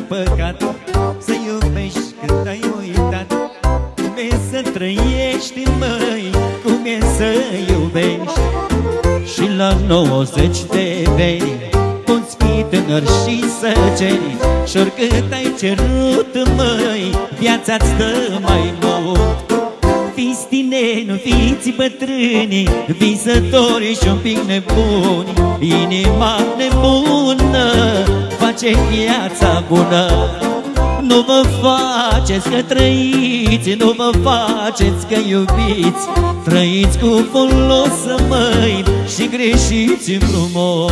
păcat să iubești când ai uitat. Cum e să trăiești, măi, cum e să iubești. Și la 90 de veni poți fi tânăr și să ceri, și oricât ai cerut, măi, viața-ți dă mai mult. Fiți tineri, nu fiți bătrâni, visători și un pic nebuni. Inima nebună face viața bună. Nu vă faceți că trăiți, nu vă faceți că iubiți. Trăiți cu folos, măi, și greșiți frumos.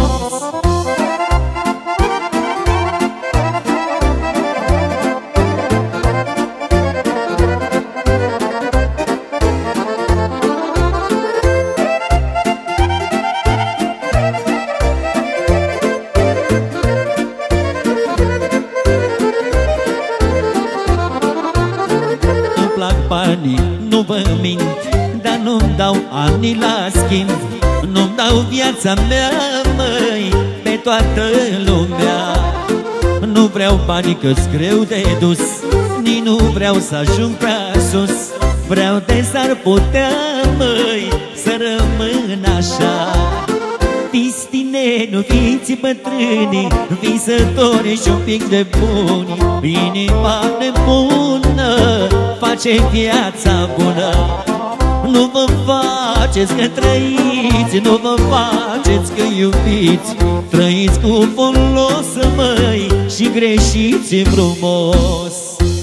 Nu vă mint, dar nu-mi dau ani la schimb. Nu-mi dau viața mea, măi, pe toată lumea. Nu vreau bani că-s greu de dus, nici nu vreau să ajung prea sus. Vreau de s-ar putea, măi, să rămân așa. Fiți tineri, nu fiți bătrâni, visători și un pic de buni. Inima nebună face viața bună. Nu vă faceți că trăiți, nu vă faceți că iubiți. Trăiți cu folos, măi, și greșiți frumos.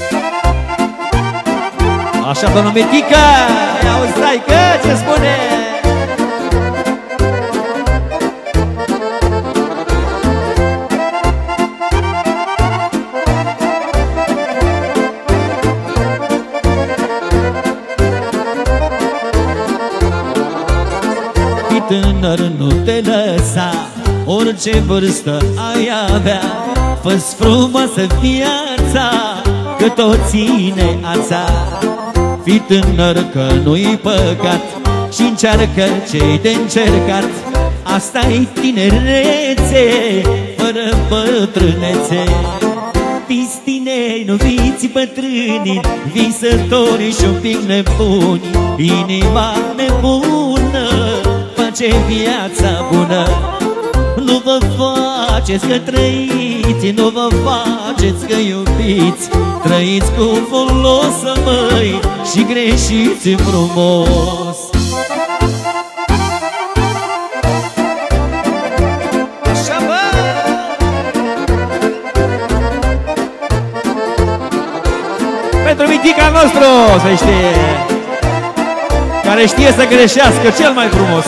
Așa, domnul Mitică, auzi, stai că ce spune? Tânăr, nu te lăsa, orice vârstă ai avea. Fă-ți frumoasă viața, că tot ține ața. Fii tânăr că nu-i păcat și încearcă ce-i de încercat. Asta-i tinerețe, fără bătrânețe. Fiți tineri, nu fiți bătrâni, visători și un pic nebuni. Inima nebună face viața bună. Nu vă faceți că trăiți, nu vă faceți că iubiți. Trăiți cu folos, măi, și greșiți frumos. Așa, bă! Pentru Mitica nostru, să știe, care știe să greșească cel mai frumos.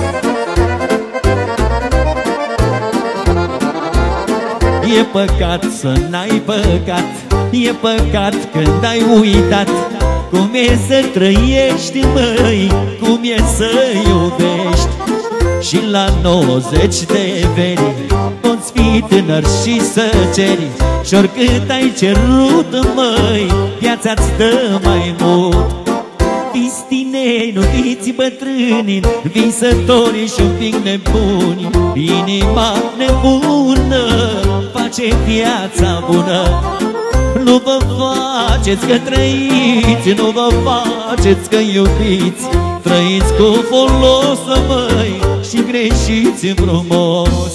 E păcat să n-ai păcat, e păcat când ai uitat. Cum e să trăiești, măi, cum e să iubești. Și la 90 de veni poți fi tânăr și să ceri, și oricât ai cerut, măi, viața-ți dă mai mult. Fiți tineri, nu fiți bătrâni, visători și un pic nebuni. Inima nebună face viața bună. Nu vă faceți că trăiți, nu vă faceți că iubiți. Trăiți cu folos, măi, și greșiți frumos.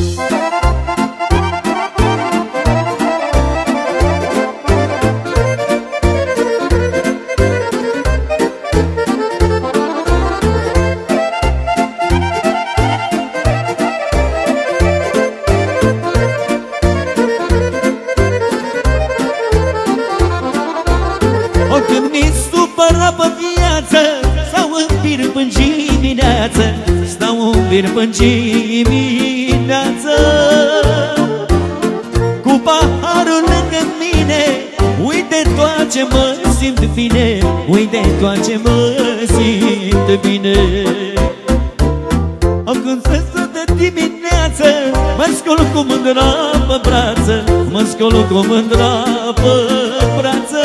Până dimineață, cu paharul lângă mine, uite toate ce mă simt bine, uite toate ce mă simt bine. Când se stă dimineață, mă scol cu mândra pe brață, mă scol cu mândra pe brață.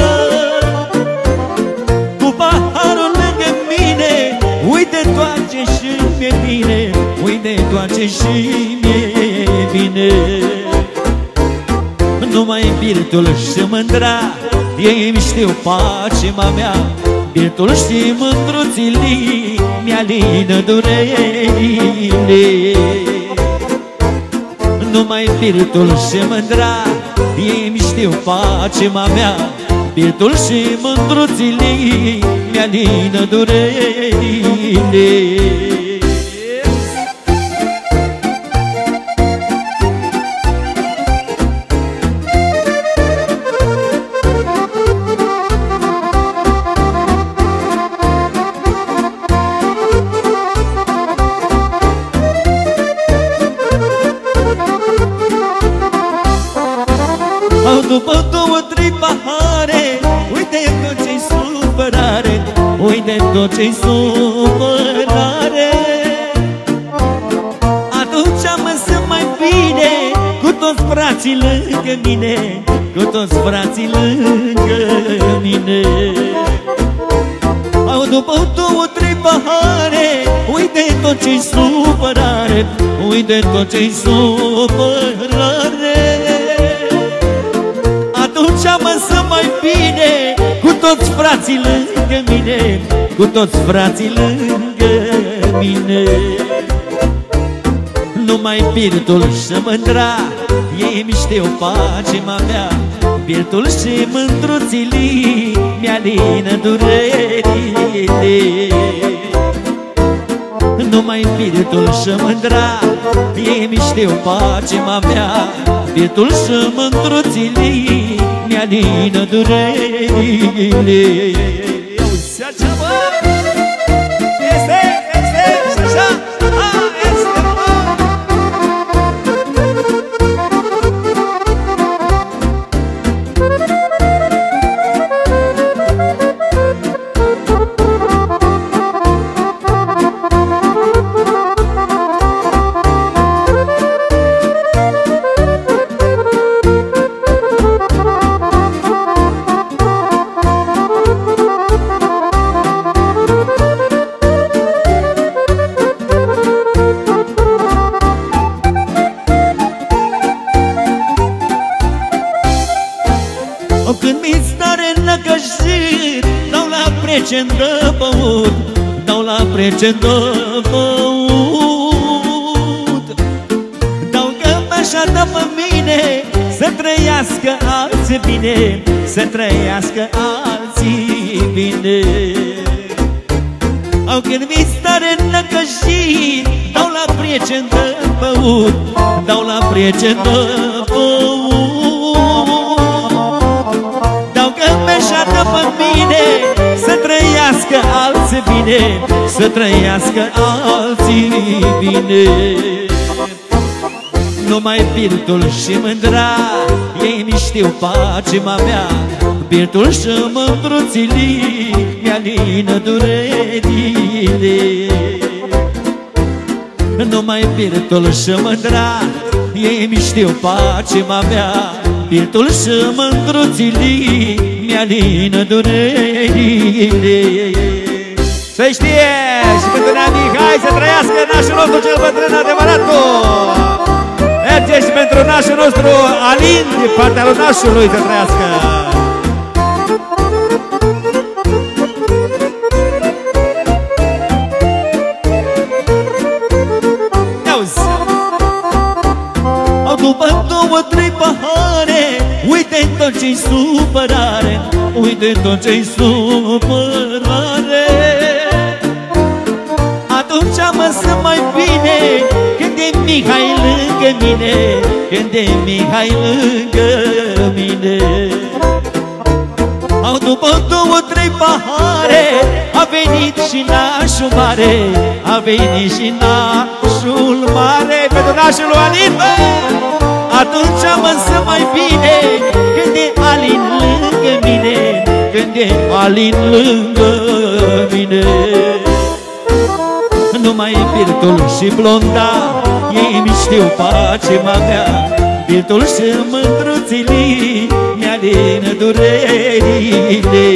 Cu paharul lângă mine, uite toate ce și mi-e bine, uite toate și mi-e bine. Numai birtul și mândra, ei-mi știu pacima mea. Birtul și mândruțilii mi-alină durerile. Numai birtul și mândra, ei-mi știu pacima mea. Birtul și mândruțilii mi-alină durerile. După două, trei pahare, uite tot ce-i supărare, uite tot ce-i supărare. Atunci mă simt mai bine, cu toți frații lângă mine, cu toți frații lângă mine. După două, trei pahare, uite tot ce-i supărare, uite tot ce-i supărare. Atunci mă simt mai bine, cu toți frații lângă mine, cu toți frații lângă mine. Numai birtul și mândra, ei-mi știu pacima mea. Birtul și mândruțilii mi-alină durerile. Numai birtul și mândra, ei-mi știu pacima mea. Birtul și mândruțilii mi-alină durerile. Auzi așa, bă! Este, și așa, este, bă! Când mi stare năcăjit, dau la precen de băut, dau la precen de băut. Dau că așa dă pe mine, să trăiască alții bine, să trăiască alții bine. Când mi stare năcăjit, dau la precen de băut, dau la precen de băut. Meșadă pe mine, să trăiască alții bine, să trăiască alții bine. Numai birtul și mândra, ei-mi știu pacima mea. Birtul și mândruțilii mi-alină durerile. Numai birtul și mândra, ei-mi știu pacima mea. Birtul și mândruțilii mi-alină durerile. Să știe și pentru Nea Mihai, să trăiască nașul nostru cel bătrân adevăratul. Merge și pentru nașul nostru Alin, din partea lui nașului, să trăiască. După două, trei pahare, uite tot ce-i supărare, uite tot ce-i supărare. Atunci mă simt mai bine, când e Mihai lângă mine, când e Mihai lângă mine. După două, trei pahare, a venit și nașul mare, a venit și nașul mare. Pentru nașul lui Alin, atunci mă simt mai bine, când e Alin lângă mine, când e Alin lângă mine. Numai birtul și blonda, ei-mi știu pacima mea. Birtul și mândruțilii mi-alină durerile.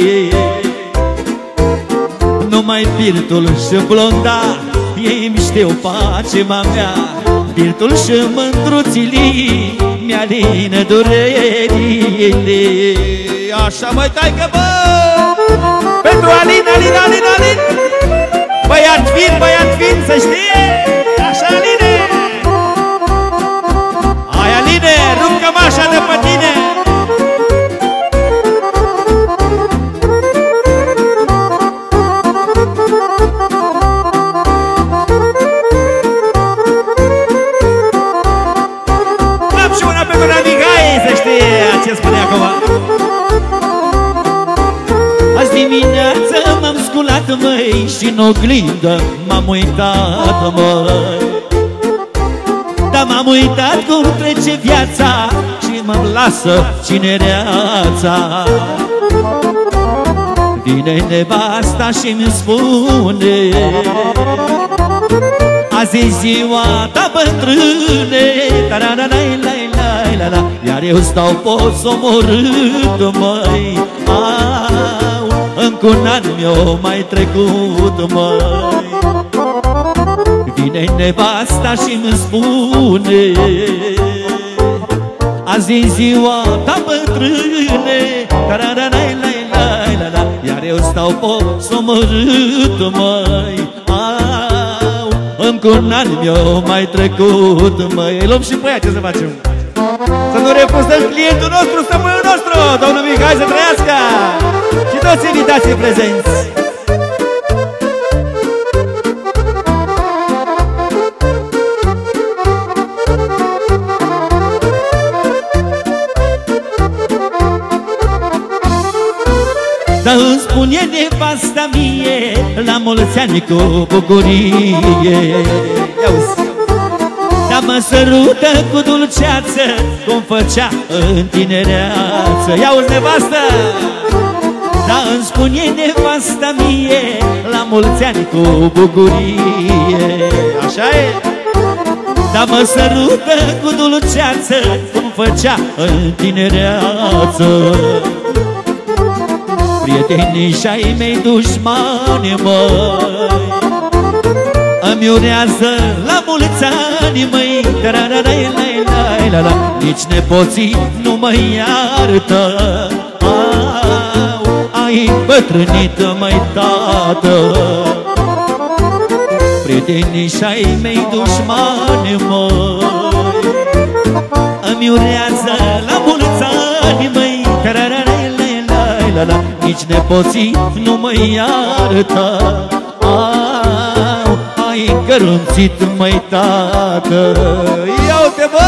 Numai birtul și blonda, ei-mi știu pacima mea. Birtul și mândruțilii mi-alină durerile. Așa măi, taică, bă! Pentru Alin, Alin, Alin, Alin! Băiat fin, să știe! Așa, Aline! Hai, Aline, rup cămașa de pe tine! Am și una pentru Mihai, să știe ce spune acum! Azi dimineață m-am sculat, măi, și în oglindă m-am uitat, măi. Dar m-am uitat cum trece viața și mă lasă cinereața. Vine nevasta și-mi spune: azi e ziua ta, bătrâne, la-la-la-la-la-la-la. Iar eu stau posomorât, măi. Încă un an mi-o mai trecut, măi. Vine nevasta și-mi spune: azi e ziua ta, bătrâne, la-la-la-la-la-la. Iar eu stau posomorât, măi. Încă un an mi-o mai trecut, măi. Luăm și pe aia, ce să facem? Să nu refuzăm clientul nostru, stăpânul nostru, domnul Mihai, să trăiască! Și toți invitații prezenți! Dar îmi spune nevasta mie, la mulți ani cu bucurie. Ia-uzi! Dar mă sărută cu dulceață, cum făcea în tinereață. Ia-uzi, nevastă! Dar îmi spune nevasta mie, la mulți ani cu bucurie. Așa e? Dar mă sărută cu dulceață, cum făcea în tinereață. Prietenii și-ai mei dușmani, măi, îmi urează la mulți ani, măi. Nici nepoții nu mă iartă. Ai bătrânit, măi, tată. Prietenii și-ai mei dușmani, măi, îmi urează la mulți ani, măi. Nici nepoții nu mă iartă. Ai cărunțit, măi, tată. Ia-uite, bă!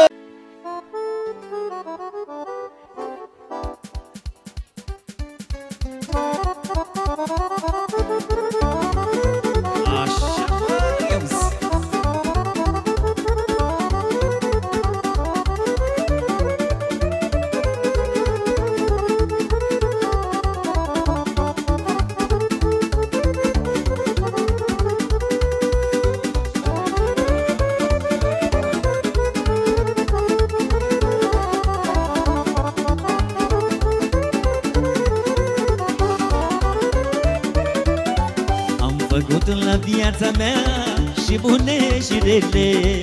Făcut la viața mea și bune și rele,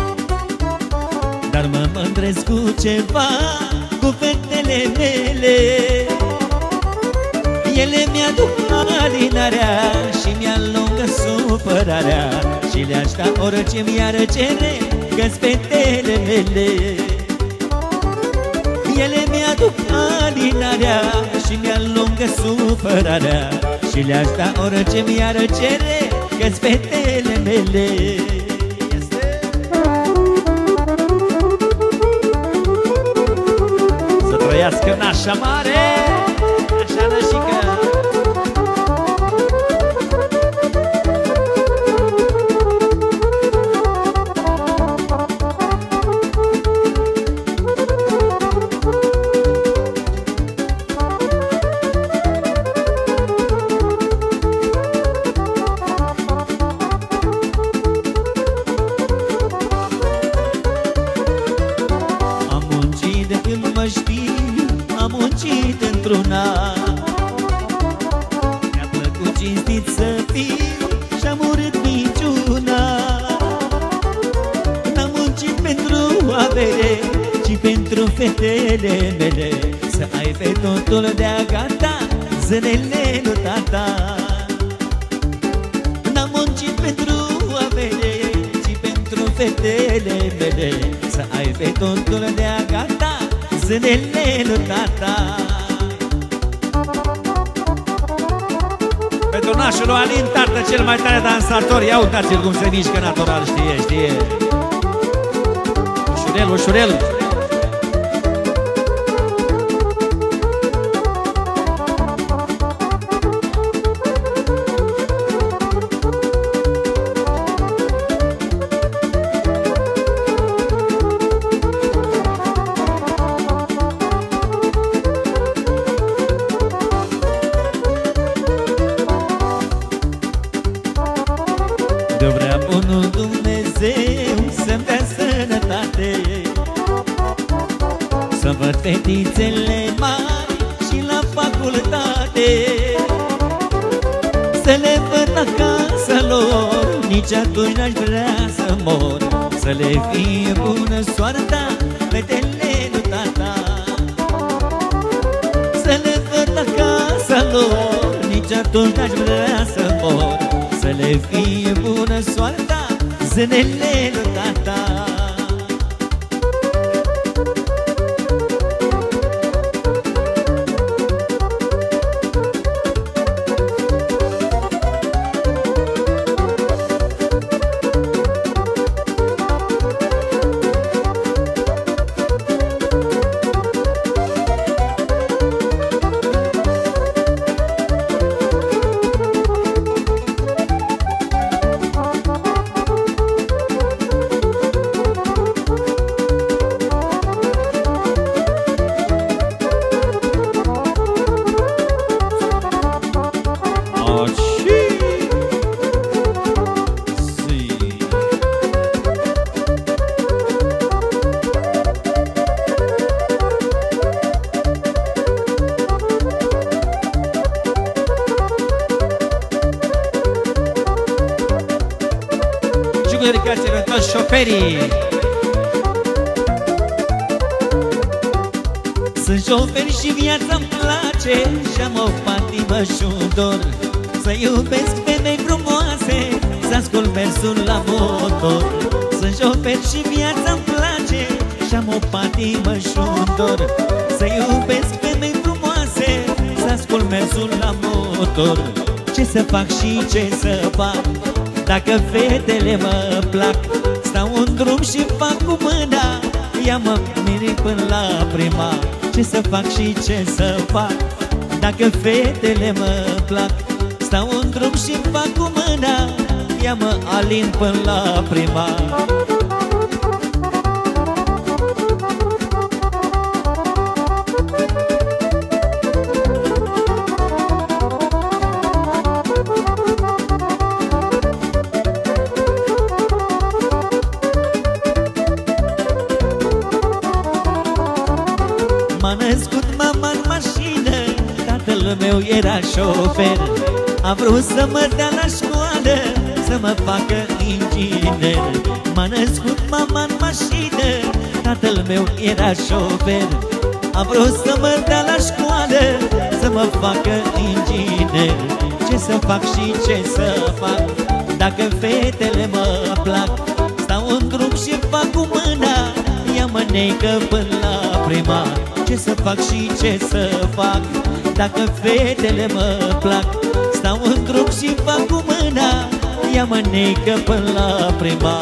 dar mă mândresc cu ceva, cu fetele mele. Ele mi-aduc alinarea și mi-alungă supărarea, și le-aș da orice mi-ar cere, că-s fetele mele. Ele mi-aduc alinarea și mi-alungă supărarea, și le-aș da orice mi-ar cere, că-s fetele mele. Să trăiască nașa mare, așa nășică. Am muncit într-una, mi-a plăcut cinstit să fiu și-am urât niciuna. N-am muncit pentru avere, ci pentru fetele mele, să aibă totul de-a gata, zânele lui tata. N-am muncit pentru avere, ci pentru fetele mele, să aibă totul de-a gata, zânele lui tata. Pentru nașul lui Alin, tată cel mai tare dansator. Ia uitați-l cum se mișcă natural, știe. Ușurel. De-o vrea bunul Dumnezeu să-mi dea sănătate, să văd fetițele mari și la facultate, să le văd acasă lor, nici atunci n-aș vrea să mor, să le fie bună soarta fetele lui tata. Să le văd acasă lor, nici atunci n-aș vrea să mor, să le fie bună soarta zânele lui tata. Dedicație pentru toți șoferii. Sunt șofer și viața-mi place, și-am o patimă și un dor, să iubesc femei frumoase, să ascult mersul la motor. Sunt șofer și viața-mi place, și-am o patimă și un dor, să iubesc femei frumoase, să ascult mersul la motor. Ce să fac și ce să fac, dacă fetele mă plac, stau în drum și fac cu mâna, ia-mă miri până la prima. Ce să fac și ce să fac, dacă fetele mă plac, stau în drum și fac cu mâna, ia-mă Alin până la prima. M-a născut mama în mașină, tatăl meu era șofer. A vrut să mă dea la școală, să mă facă inginer. M-a născut mama în mașină, tatăl meu era șofer. A vrut să mă dea la școală, să mă facă inginer. Ce să fac și ce să fac, dacă fetele mă plac, stau în drum și fac cu mâna, ia-mă neică până la prima. Ce să fac și ce să fac, dacă fetele mă plac, stau în drum și fac cu mâna, ia-mă neică până la prima.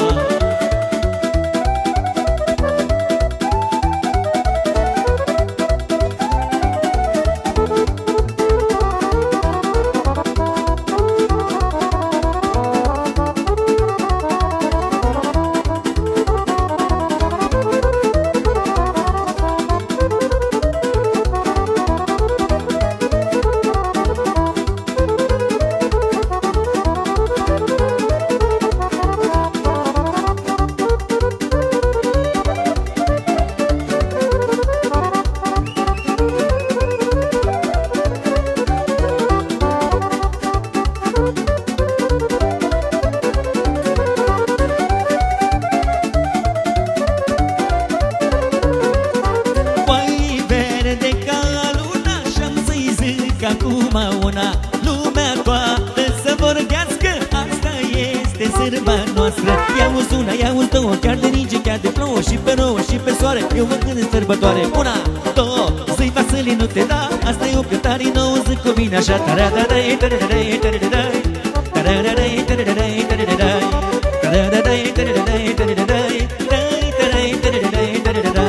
acum una. Lumea toată să vorbească, asta este sârba noastră. Ia-uzi una, ia-uzi două, chiar de ninge, chiar de plouă, și pe nouă, și pe soare, eu mă gând în sărbătoare. Una, două, zi Vasile, nu te da, asta e o cântare nouă, zic cu mine așa. Taradadai, taradadai, taradadai, taradadai, taradadai, taradadai, taradadai, taradadai, taradadai, taradadai, taradadai, taradadai.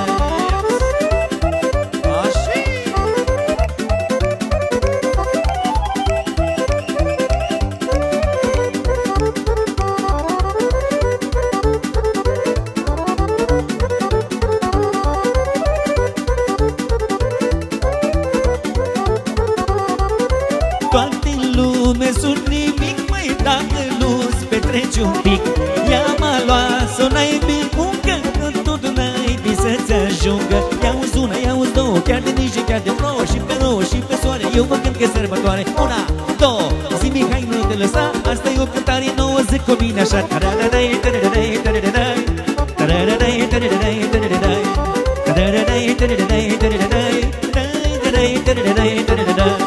Toate lume sunt nimic, măi, dacă nu-ți petreci un pic. Ia-mă luat să n-ai muncă, că tot n-ai să-ți ajungă. Ia-uzi una, ia-uzi două, chiar de nici, chiar de plouă, și pe nouă, și pe soare, eu mă gând că sărbătoare. Una, două, zi-mi, hai, nu te lăsa, asta e o cântare nouă, zic cu mine așa. Taradadai, taradadai, taradadai, taradadai, taradadai, taradadai, taradadai, taradadai, taradadai, taradadai, taradadai, taradadai.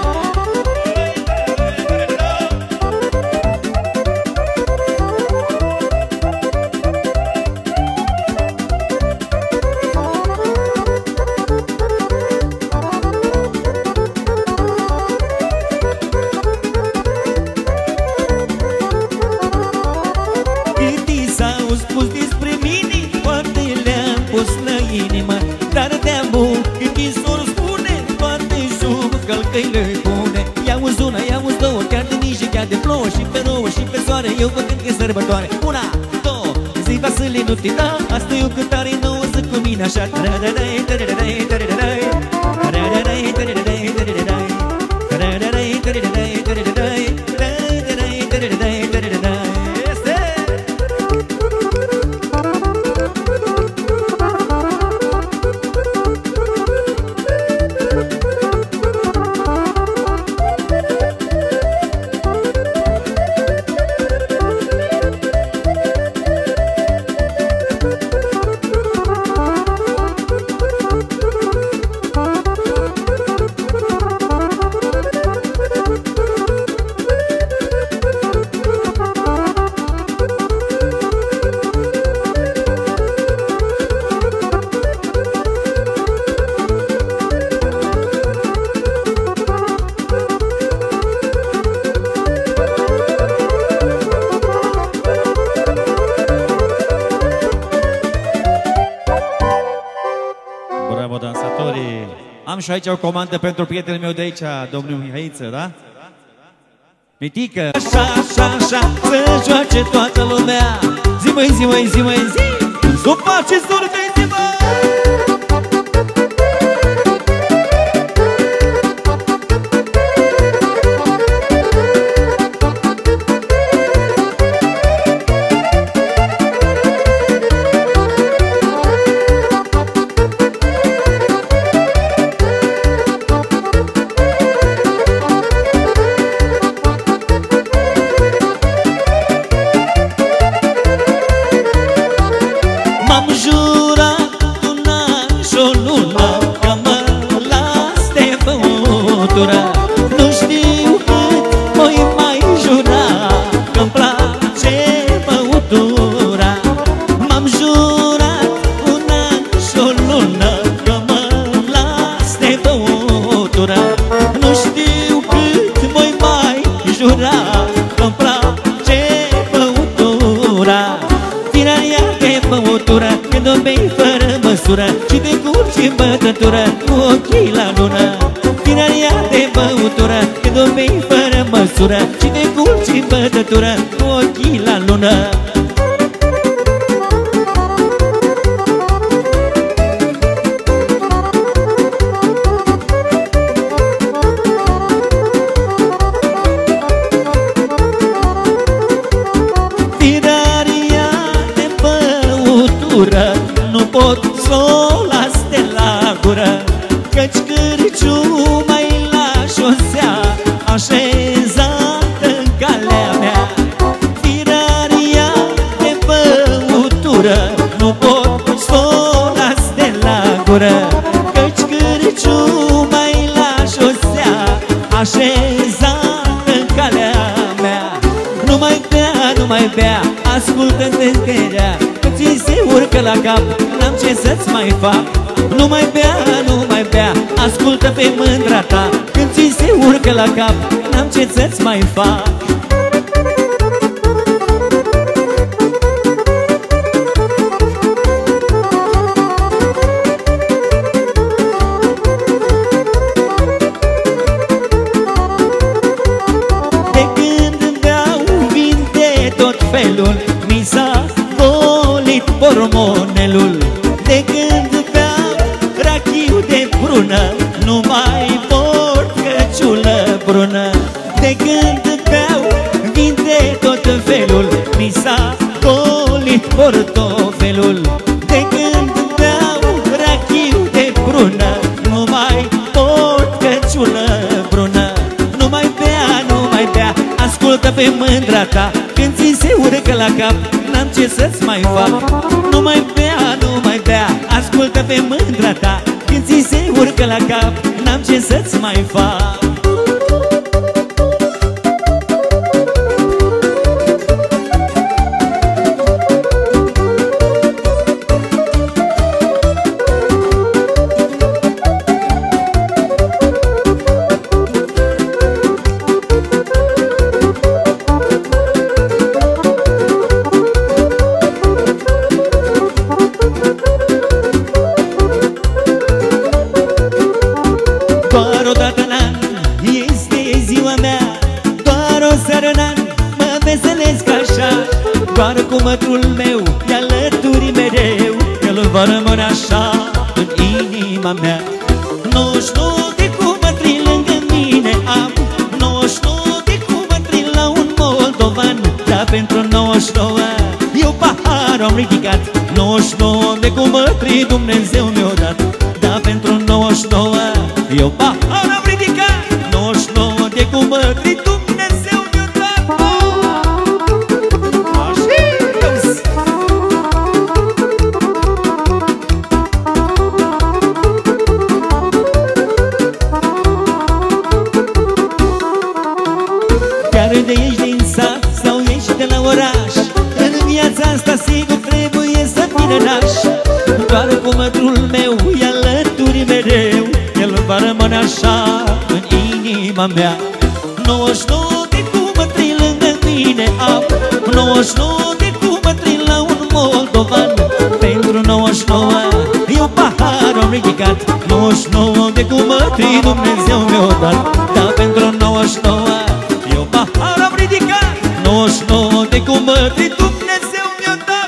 Spus despre mine, toate le-am pus la inimă. Dar de-amul când mi s-or spune, toate sub călcăi-le pune. Ia-uzi una, ia-uzi două, chiar de nici, chiar de plouă, și pe nouă, și pe soare, eu vă cânt că e sărbătoare. Una, două, zi Vasile, nu te da, asta e o cântare nouă, zic cu mine așa. Taradadai, taradadai, taradadai, taradadai, taradadai, taradadai, taradadai, taradadai, taradadai, taradadai, taradadai, taradadai. Bravo, dansatorii! Am și aici o comandă pentru prietenul meu de aici, domnul Mihaiță, da? Mitică! Așa, așa, așa, să joace toată lumea. Zi, măi, zi, măi, zi, măi, zi. S-o face surte, zi, măi. M-am jurat un an și o lună că mă las de băutură. Nu știu cât voi mai jura că-mi place băutura. M-am jurat un an și o lună că mă las de băutură. Nu știu cât voi mai jura că-mi place băutura. Tirania de băutură, când o bei fără măsură și te curci în bătătură cu ochii la lună. Tirania de băutură, când o bei fără măsură și te curci în bătătură cu ochii la lună. Nu pot s-o las de la gură, căci cârciuma-i la șosea, așezată în calea mea. Tiraria de băutură, nu pot s-o las de la gură, căci cârciuma-i la șosea, așezată ascultă-te încherea, că ți se urcă la cap, n-am ce să-ți mai fac. Nu mai bea, nu mai bea, ascultă pe mândra ta, când ți se urcă la cap, n-am ce să-ți mai fac. Mi s-a golit hormonelul. De când beau rachiu de prună, nu mai port căciulă brună. De când beau vin de tot felul, mi s-a golit portofelul. De când beau rachiu de prună, nu mai port căciulă brună. Nu mai bea, nu mai bea, ascultă pe mândra ta, când ți se urcă la cap, n-am ce să-ți mai fac. Nu mai bea, nu mai bea, ascultă pe mândra ta, când ți se urcă la cap, n-am ce să-ți mai fac. Doar cu mătrul meu e alături mereu, el va rămâne așa în inima mea. 99 de cumătri lângă mine am, 99 de cumătri la un moldovan, dar pentru 99 eu paharul am ridicat. 99 de cumătri Dumnezeu mi-o dat, dar pentru 99 eu paharul am ridicat. 99 de cumătri Dumnezeu mi-o dat. De ești din sat sau ești de la oraș, în viața asta sigur trebuie să fii naș. Doar cu mătrul meu e alături mereu, el va rămâne așa în inima mea. 99 de cumătri lângă mine am, 99 de cumătri la un moldovan, pentru 99 eu paharul am ridicat. 99 de cumătri Dumnezeu mi-o dat, dar pentru 99 eu paharul am ridicat. 99 de cumătri Dumnezeu mi-o dat.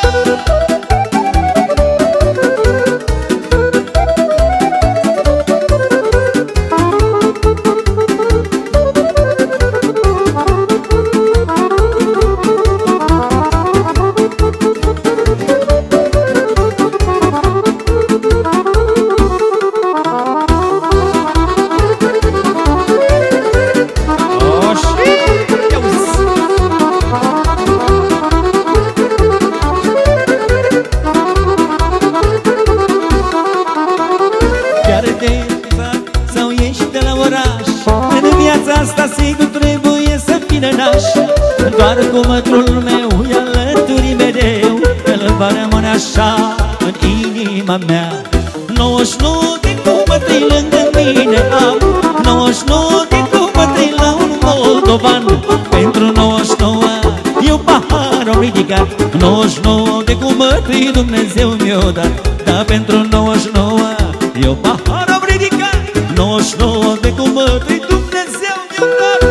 Asta sigur trebuie să fii naș. Doar cu mătrul meu e alături mereu, el va rămâne așa în inima mea. 99 de cumătri lângă mine am, 99 de cumătri la un moldovan, pentru 99 eu paharul am ridicat. 99 de cumătri Dumnezeu mi-o dat, dar pentru 99 eu paharul am ridicat. 99 de cumătri Dumnezeu mi-o dat.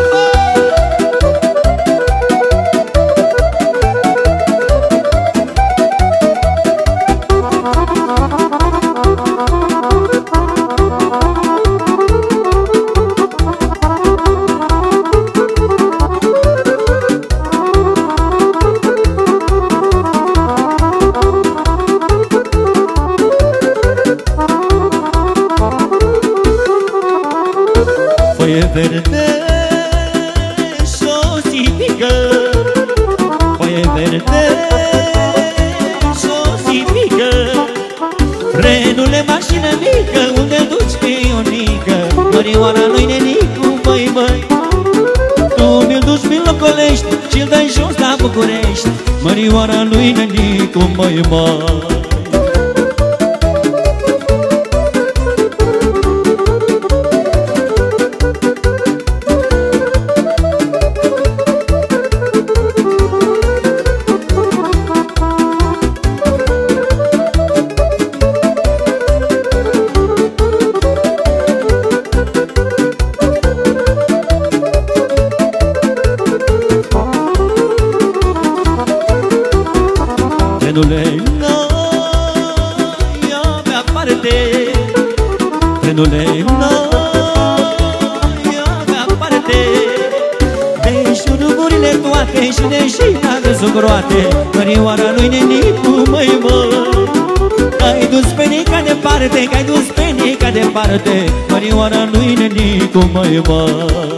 Foaie verde și-o zipică, foaie verde și-o zipică, trenule, mașină mică, unde duci pe Ionică? Mărioara lui nenicu, băi, băi, tu mi-l duci, mi-l locolești și-l dai jos la București. mărioara lui Nenicu, măi, măi. Trenule, n-ai avea parte, trenule, n-ai avea parte de șuruburile toate și de șinare zugroate. Mărioara lui Nenicu, măi, măi, ai dus pe Nica departe, că ai dus pe Nica departe, mărioara lui Nenicu, măi, măi.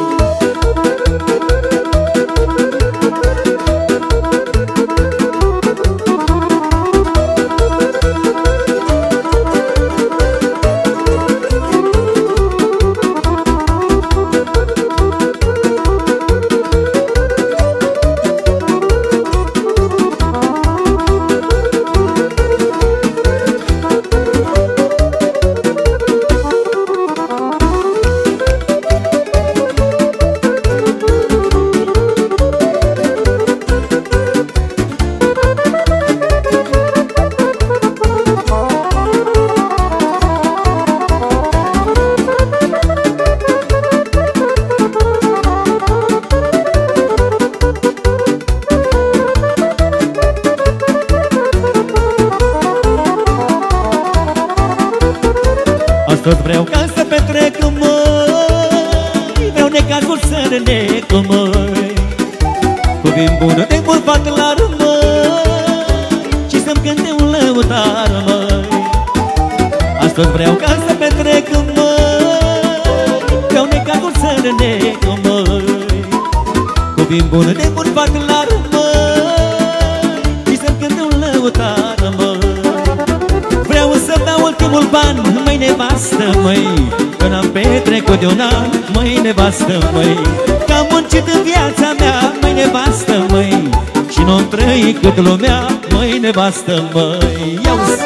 Tot vreau ca să petrec, măi, vreau necazul să renec, măi, cu vin bună de bărbat la măi, și să-mi cânte un lăutar, măi. Azi tot vreau ca să petrec, măi, vreau necazul să renec, măi, cu vin bună de bărbat la măi, și să-mi cânte un lăutar, măi. Vreau să dau ultimul ban, măi, nevastă, măi, că n-am petrecut de un an, măi, nevastă, măi, că am muncit în viața mea, măi, nevastă, măi, și nu-mi trăi cât lumea, măi, nevastă, măi. Ia-uzi!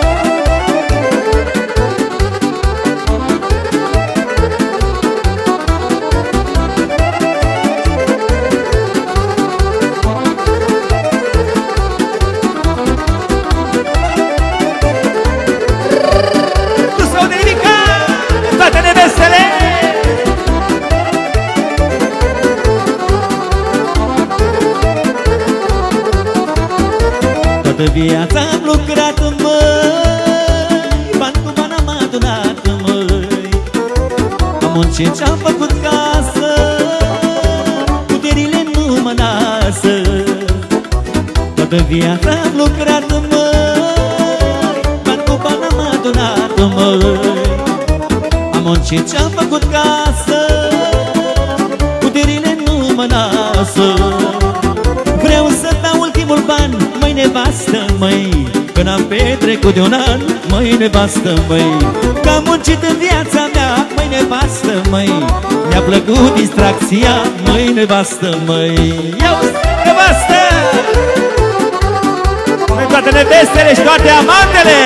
Toată viața am lucrat, măi, ban cu ban am adunat, măi, am muncit și-am făcut casă, puterile nu mă lasă. Toată viața am lucrat, măi, ban cu ban am adunat, măi, am muncit și-am făcut casă, puterile nu mă lasă. Vreau să dau ultimul ban, măi, nevastă, măi, că n-am petrecut de un an, măi, nevastă, măi, că am muncit în viața mea, măi, nevastă, măi, mi-a plăcut distracția, măi, nevastă, măi. Ia-uzi, nevastă! Măi, toate nevestele și toate amantele!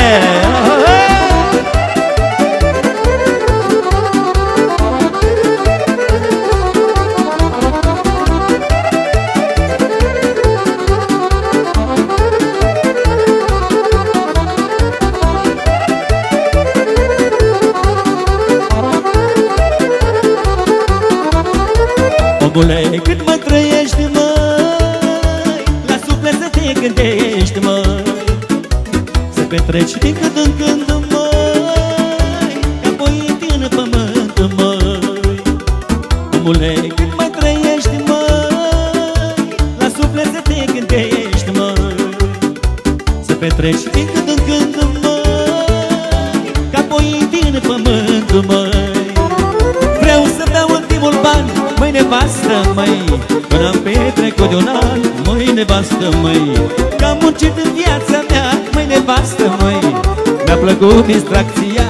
Omule, cât mă trăiești, măi, la suflet să te gândești, măi, să petreci din când în când, măi, ca boit în pământ, măi. Omule, cât mă trăiești, măi, la suflet să te gândești, măi, să petreci din când în când, măi, ca boit în pământ, măi. Vreau să dau ultimul ban, măi, nevastă, măi, că n-am petrecut de un an, măi, nevastă, măi, că am muncit în viața mea, măi, nevastă, măi, mi-a plăcut distracția.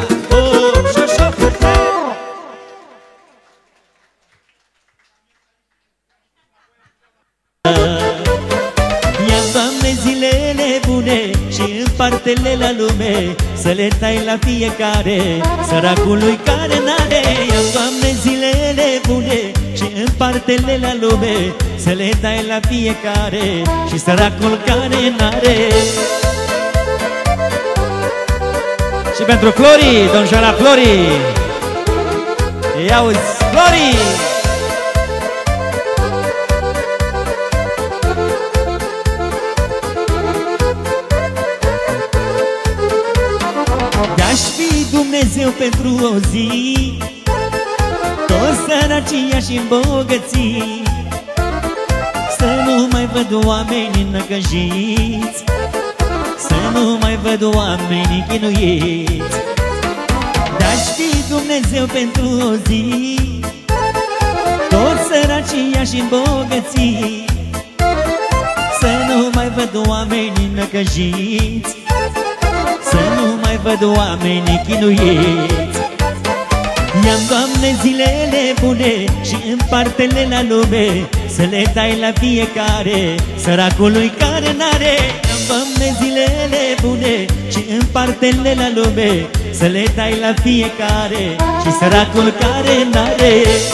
Ia, și împarte-le la lume, să le tai la fiecare, săracului care n-are. Ia, Doamne, zilele bune și împarte-le la lume, să le tai la fiecare și săracul care n-are. Și pentru Flori, domnișoara Flori, ia-uzi, Flori! De-aș fi Dumnezeu pentru o zi, toți sărăcia și îmbogății, să nu mai văd oamenii năcăjiți, să nu mai văd oamenii chinuiți. De-aș fi Dumnezeu pentru o zi, toți sărăcia și îmbogății, să nu mai văd oamenii năcăjiți, să nu mai văd oamenii chinuiți. Ia-mi, Doamne, zilele bune și împarte-le la lume, să le dai la fiecare, săracului care n-are. Ia-mi, Doamne, zilele bune și împarte-le la lume, să le dai la fiecare și săracul care n-are.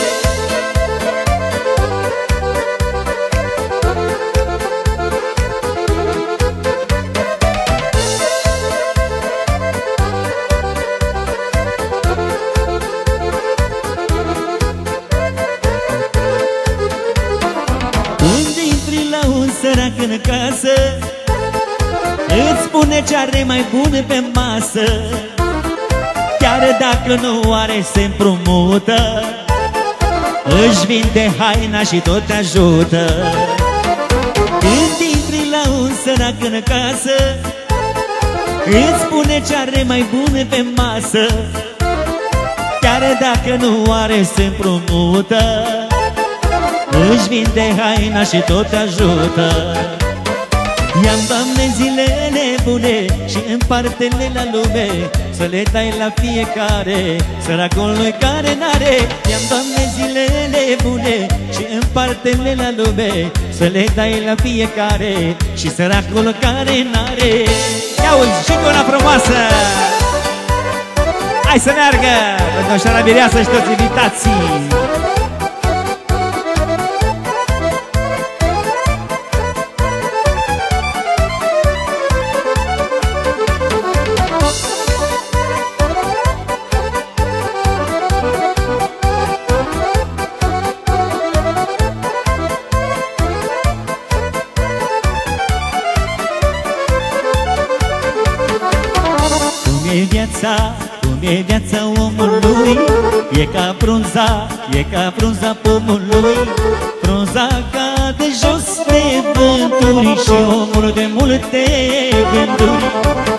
Sărac în casă, îți spune ce are mai bun pe masă, chiar dacă nu are se împrumută, își vinde haina și tot te ajută. Când intri la un sărac în casă, îți spune ce are mai bun pe masă, chiar dacă nu are se împrumută, își vinde haina și tot te ajută. Ia-mi, Doamne, zilele bune și împarte-le la lume, să le dai la fiecare, săracului care n-are. Ia-mi, Doamne, zilele bune și împarte-le la lume, să le dai la fiecare și săracul care n-are. Ia uzi, și cu una frumoasă! Hai să meargă! Pentru așa mireasă și toți invitații! Cum e viața omului, e ca frunza, e ca frunza pomului. Frunza cade jos de vânturi și omul de multe gânduri.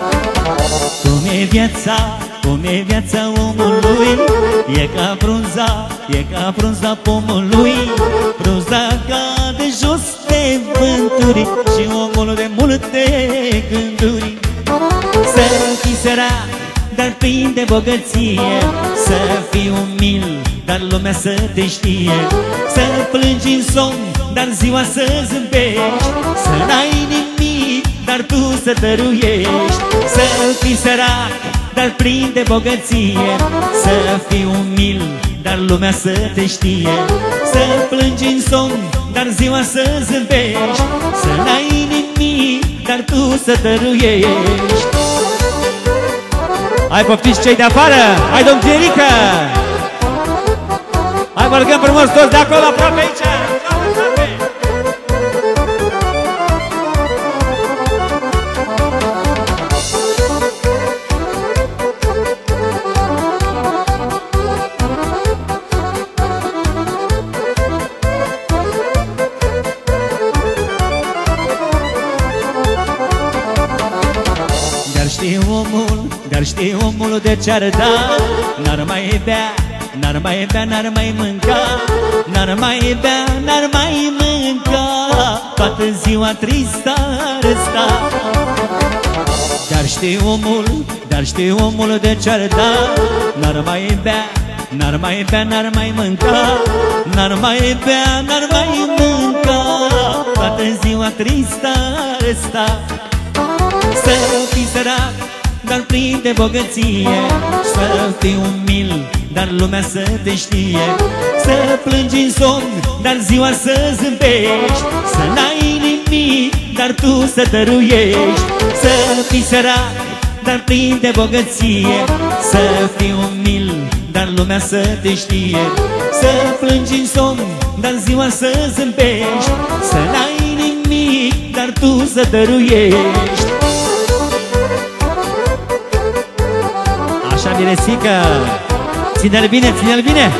Cum e viața omului, e ca frunza pomului. Frunza cade jos de vânturi și omul de multe gânduri. Să fii sărac, dar plin de bogăție, să fii umil, dar lumea să te știe. Să plângi în somn, dar ziua să zâmbești. Să n-ai nimic, dar tu să dăruiești. Să fii sărac, dar plin de bogăție, să fii umil, dar lumea să te știe. Să plângi în somn, dar ziua să zâmbești. Să n-ai nimic, dar tu să dăruiești. Hai, poftiți cei de afară! Hai, domn Pierică! Hai, mărgăm frumos toți de acolo, aproape aici! Dar știi omul de ce-ar da, n-ar mai bea, n-ar mai bea, n-ar mai mânca, n-ar mai bea, n-ar mai mânca, toată ziua trist ar sta. Dar știi omul de ce-ar da, n-ar mai bea, n-ar mai bea, n-ar mai mânca, n-ar mai bea, n-ar mai mânca, toată ziua trist ar sta. Să fii sărac, dar plin de bogăție, să fii umil, dar lumea să te știe. Să plângi în somn, dar ziua să zâmbești, să n-ai nimic, dar tu să dăruiești. Să fii sărac, dar plin de bogăție, să fii umil, dar lumea să te știe. Să plângi în somn, dar ziua să zâmbești, să n-ai nimic, dar tu să dăruiești. Așa, Miresică, ține-l bine, ține-l bine!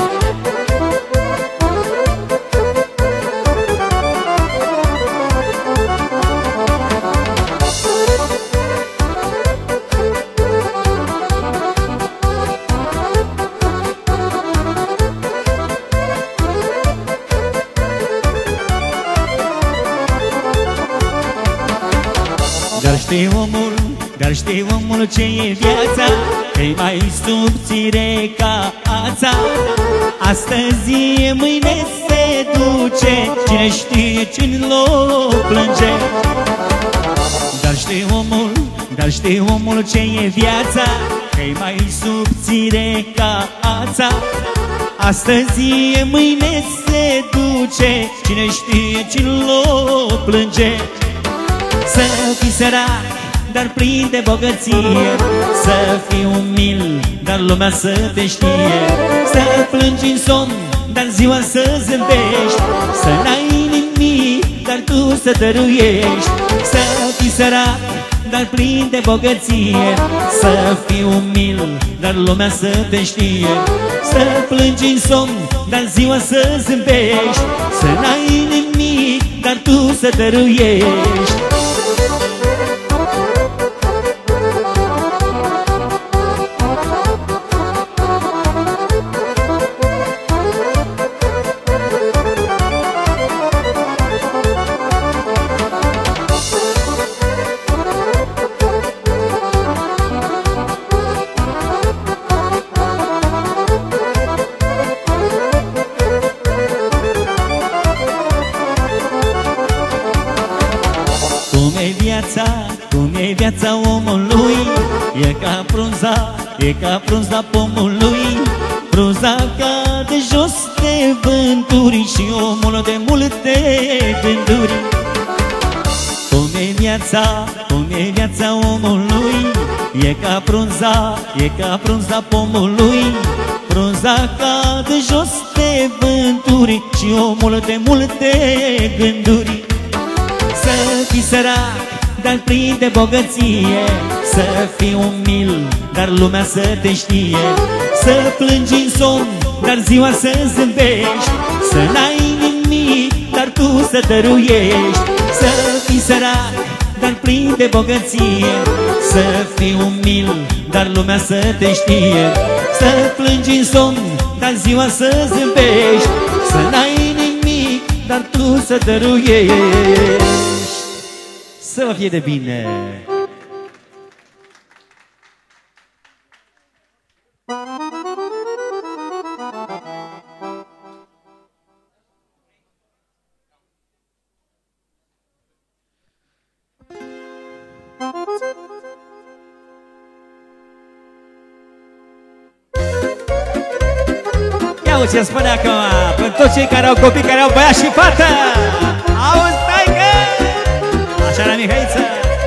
Dar știi omul ce e viața, că-i mai subțire ca ața. Astăzi e, mâine se duce, cine știe ce-n loc plânge. Dar știi omul ce e viața, că-i mai subțire ca ața. Astăzi e, mâine se duce, cine știe ce-n loc plânge. Să fii sărac, dar plin de bogăție, să fii umil, dar lumea să te știe. Să plângi în somn, dar ziua să zâmbești, să n-ai nimic, dar tu să dăruiești. Să fii sărac, dar plin de bogăție, să fii umil, dar lumea să te știe. Să plângi în somn, dar ziua să zâmbești, să n-ai nimic, dar tu să dăruiești. Cum e viața omului, e ca frunza pomului. Frunza cade jos de vânturi și omul de multe gânduri. Cum e viața omului, e ca frunza pomului. Frunza cade jos de vânturi și omul de multe gânduri. Să fii sărac, dar plin de bogăție, să fii umil, dar lumea să te știe. Să plângi în somn, dar ziua să zâmbești, să n-ai nimic, dar tu să dăruiești. Să fii sărac, dar plin de bogăție, să fii umil, dar lumea să te știe. Să plângi în somn, dar ziua să zâmbești, să n-ai nimic, dar tu să dăruiești. Să vă fie de bine! Ia uite ce spune acum, pentru toți cei care au copii, care au băiat și fată! Auzi, taică! Așa la Mihăiță!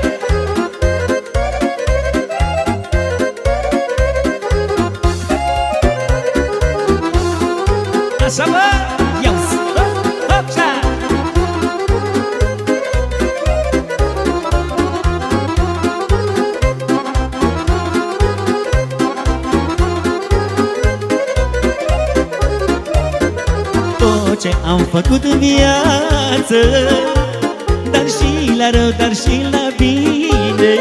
Așa bă! Ia-uzi! Hop-așa! Tot ce am făcut în viață, dar și la rău, dar și la bine,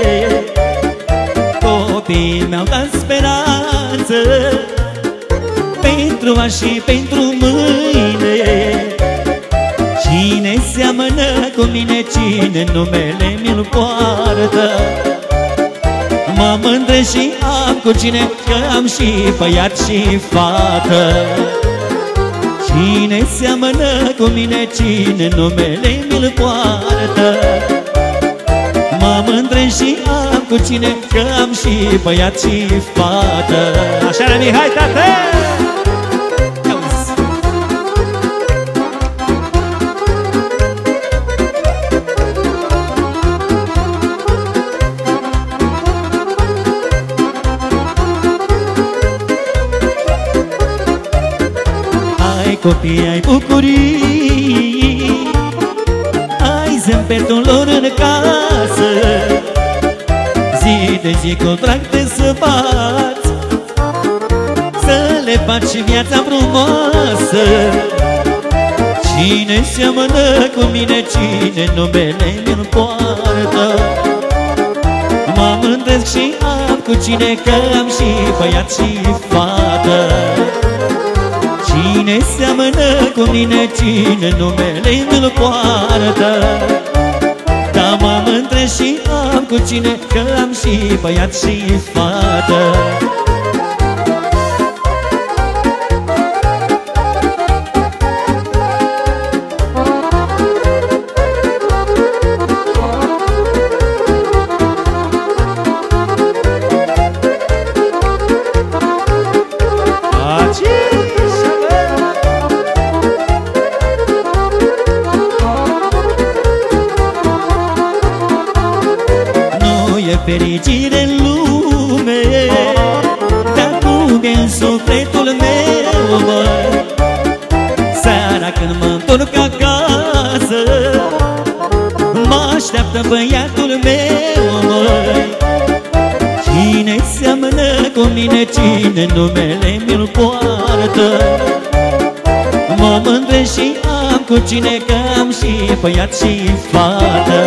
copiii mi-au dat speranță pentru azi și pentru mâine. Cine seamănă cu mine, cine numele mi-l poartă, mă mândresc și am cu cine, că am și băiat și fată. Cine seamănă cu mine, cine numele mi-l poartă, mă mă mândresc și am cu cine, că am și băiat și fată. Așa, Mihai, tată! Ai copii, ai bucurii, ai zâmbetul lor în casă, zi de zi cu drag te săbați, să le faci viața frumoasă. Cine seamănă cu mine, cine numele mi-l poartă, mă mândresc și am cu cine, că am și băiat și fată. Cine seamănă cu mine, cine numele mi-l poartă, dar mă mândresc și am cu cine, că am și băiat și fată. Fericire în lume, dar cum e în sufletul meu, măi. Seara când mă întorc acasă, mă așteaptă băiatul meu, măi. Cine seamănă cu mine, cine numele mi-l poartă, mă mândresc și am cu cine, că am și băiat și fată.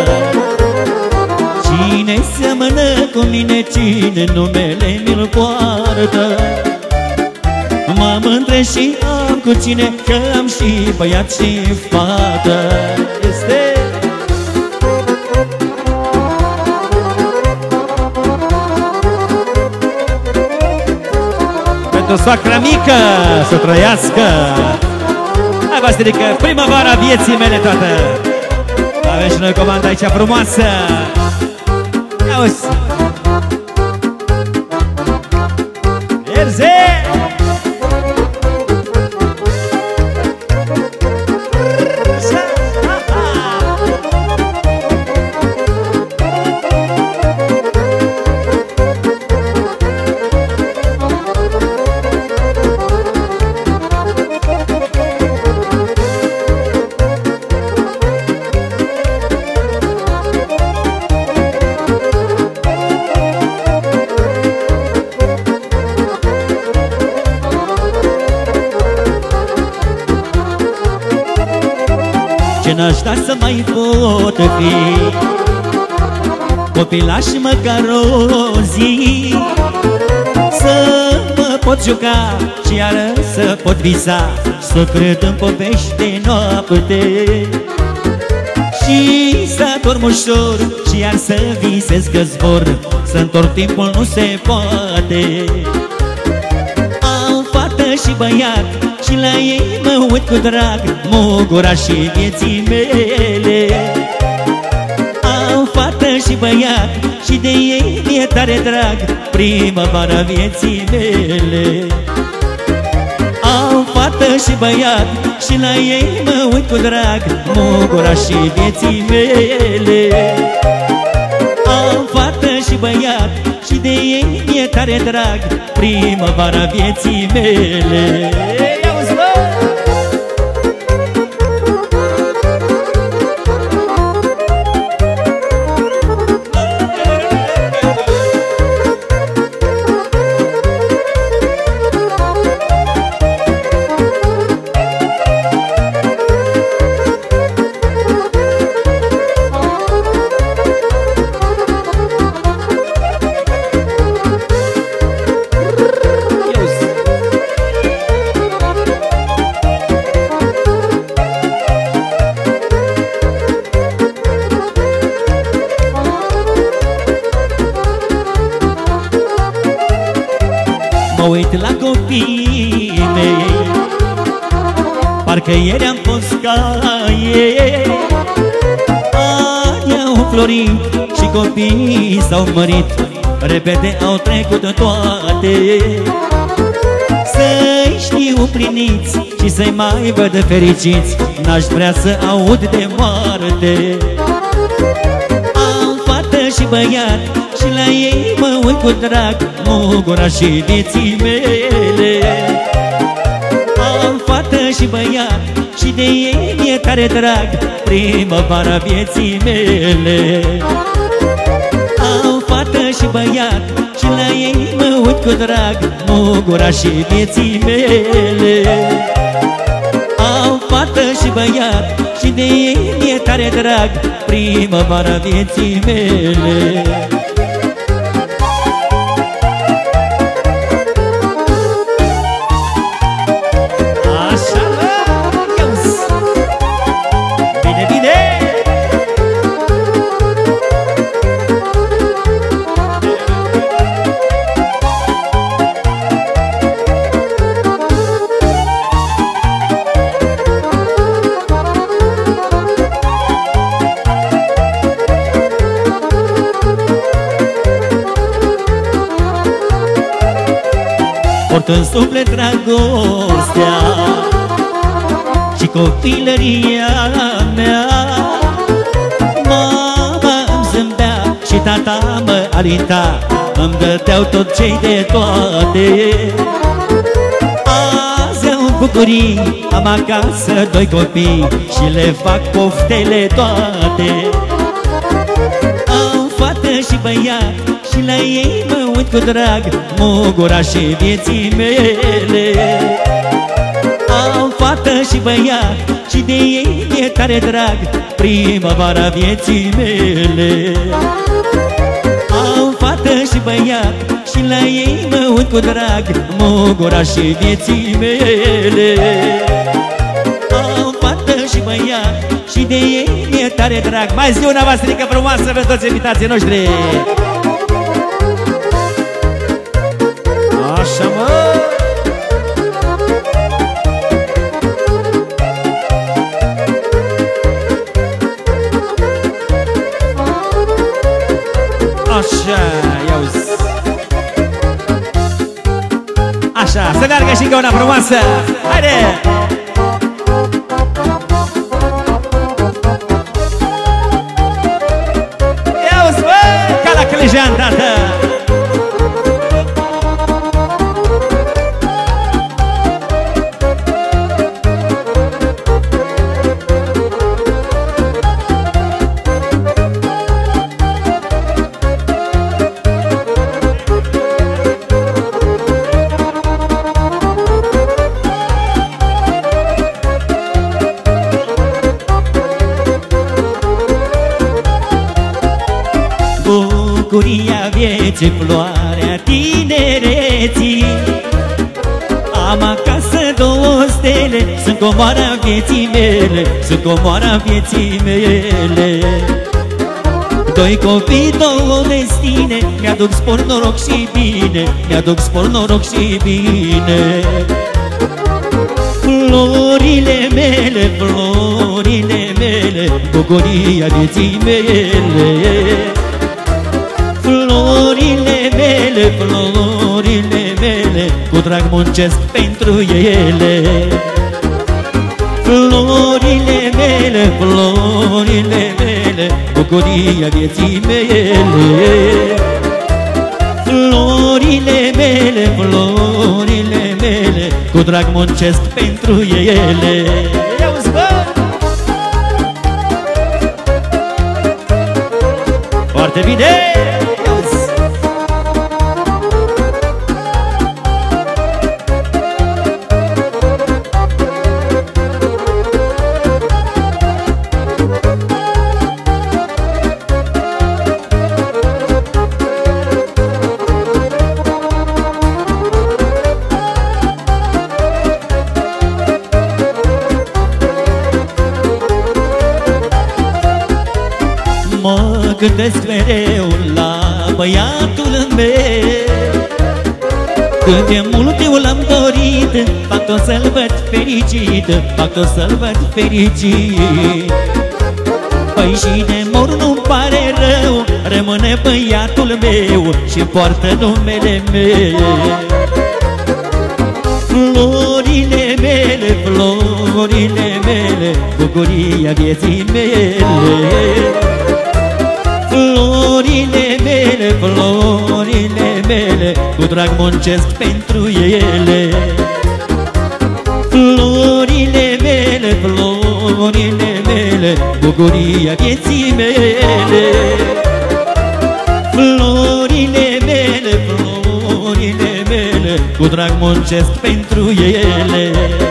Cine seamănă cu mine, cine numele mi-l poartă, mă mândresc și am cu cine, că am și băiat și fată. Este pentru soacra mică, să trăiască. Hai, Vasilică, primăvara vieții mele, toată. Avem și noi comanda aici frumoasă. Auzi! Erze! ce n-aș da să mai pot fi copilaș măcar o zi, să mă pot juca și iară să pot visa, să cred în povești de noapte și să dorm ușor și iar să visez că zbor, să întorc timpul nu se poate. Am fată și băiat și la ei mă uit cu drag, mugurașii vieții mele. Am fată și băiat și de ei mi-e tare drag, primăvara vieții mele. Am fată și băiat și la ei mă uit cu drag, mugurașii vieții mele. Am fată și băiat și de ei mi-e tare drag, primăvara vieții mele. Mă uit la copiii mei, parcă ieri am fost ca ei. Ani au florit și și copiii s-au mărit, repede au trecut toate. Să-i știu pliniți și să-i mai văd fericiți, n-aș vrea să aud de moarte. Am fată și băiat și la ei mă uit cu drag, mugura și vieții mele. Am fată și băiat și de ei mi-e tare drag, primăvara vieții mele. Am fată și băiat și la ei mă uit cu drag, mugura și vieții mele. Am fată și băiat și de ei mi-e tare drag, primăvara vieții mele. Port în suflet dragostea și copilăria mea. Mama îmi zâmbea și tata mă alinta, îmi dădeau tot ce-i de toate. Azi am bucurii, am acasă doi copii și le fac poftele toate. Am fată și băiat și la ei mă uit cu drag, mugura și vieții mele. Am fată și băiat și de ei mi-e tare drag, primăvara vieții mele. Am fată și băiat și la ei mă uit cu drag, mugura și vieții mele. Am fată și băiat și de ei mi-e tare drag. Mai zi una vastrică frumoasă pentru toți invitații noștri. Așa, mă! Așa, ia-uzi! Așa, să meargă și încă una frumoasă! Haide! Ia-uzi, bă! Ca la Clejan, tată! Bucuria vieții, floarea tinereții. Am acasă două stele, sunt comoara vieții mele, sunt comoara vieții mele. Doi copii, două destine, mi-aduc spor, noroc și bine, mi-aduc spor, noroc și bine. Florile mele, florile mele, bucuria vieții mele. Florile mele, florile mele, cu drag muncesc pentru ele. Florile mele, florile mele, bucuria vieții mele. Florile mele, florile mele, cu drag muncesc pentru ele. Ia-uzi, bă! Foarte bine! Mă gândesc mereu la băiatul meu, cât de mult eu l-am dorit, fac tot să-l văd fericit, fac tot să-l văd fericit. Păi și de mor nu-mi pare rău, e băiatul meu și poartă numele meu. Florile mele, florile mele, bucuria vieții mele. Florile mele, florile mele, cu drag muncesc pentru ele. Florile mele, florile mele, bucuria vieții mele. Florile mele, florile mele, cu drag muncesc pentru ele.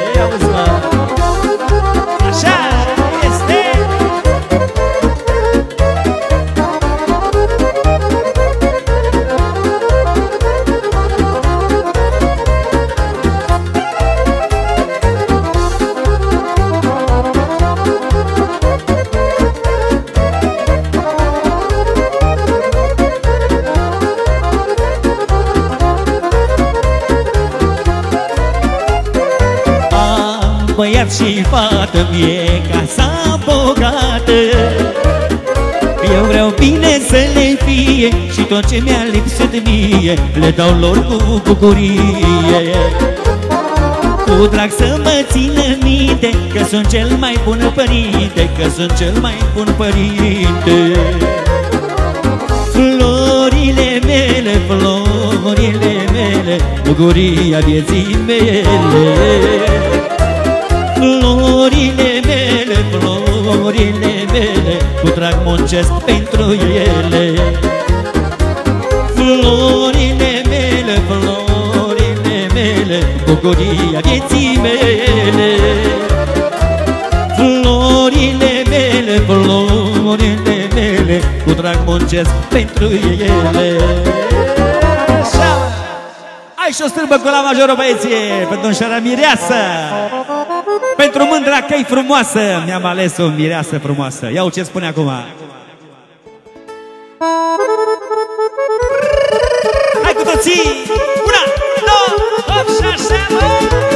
Așa este! Băiat și fată, mie casa bogată. Eu vreau bine să le fie și tot ce mi-a lipsit mie le dau lor cu bucurie. Cu drag să mă țină minte că sunt cel mai bun părinte, că sunt cel mai bun părinte. Florile mele, florile mele, bucuria vieții mele. Florile mele, florile mele, cu drag muncesc pentru ele. Florile mele, florile mele, bucuria vieții mele. Florile mele, florile mele, cu drag muncesc pentru ele. Hai și o strâmbă cu la majoră, băieție, pentru înșera mireasă. Pentru mândra că-i frumoasă, mi-am ales o mireasă frumoasă. Iau ce spune acum. Hai cu toții! Una, două, hop și așa, bă!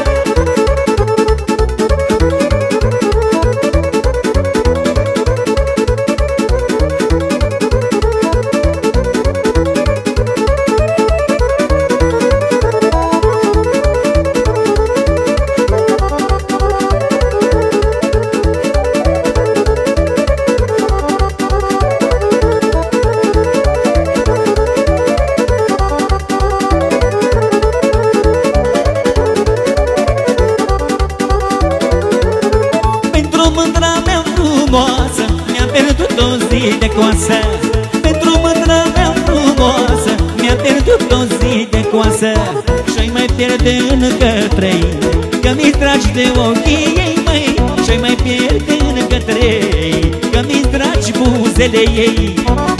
De coasă, pentru mândra mea frumoasă, mi-a pierdut o zi de coasă și-o mai pierde încă trei, că mi-i dragi de ochii ei, măi, și-o mai pierde încă trei, că mi-i dragi buzele ei.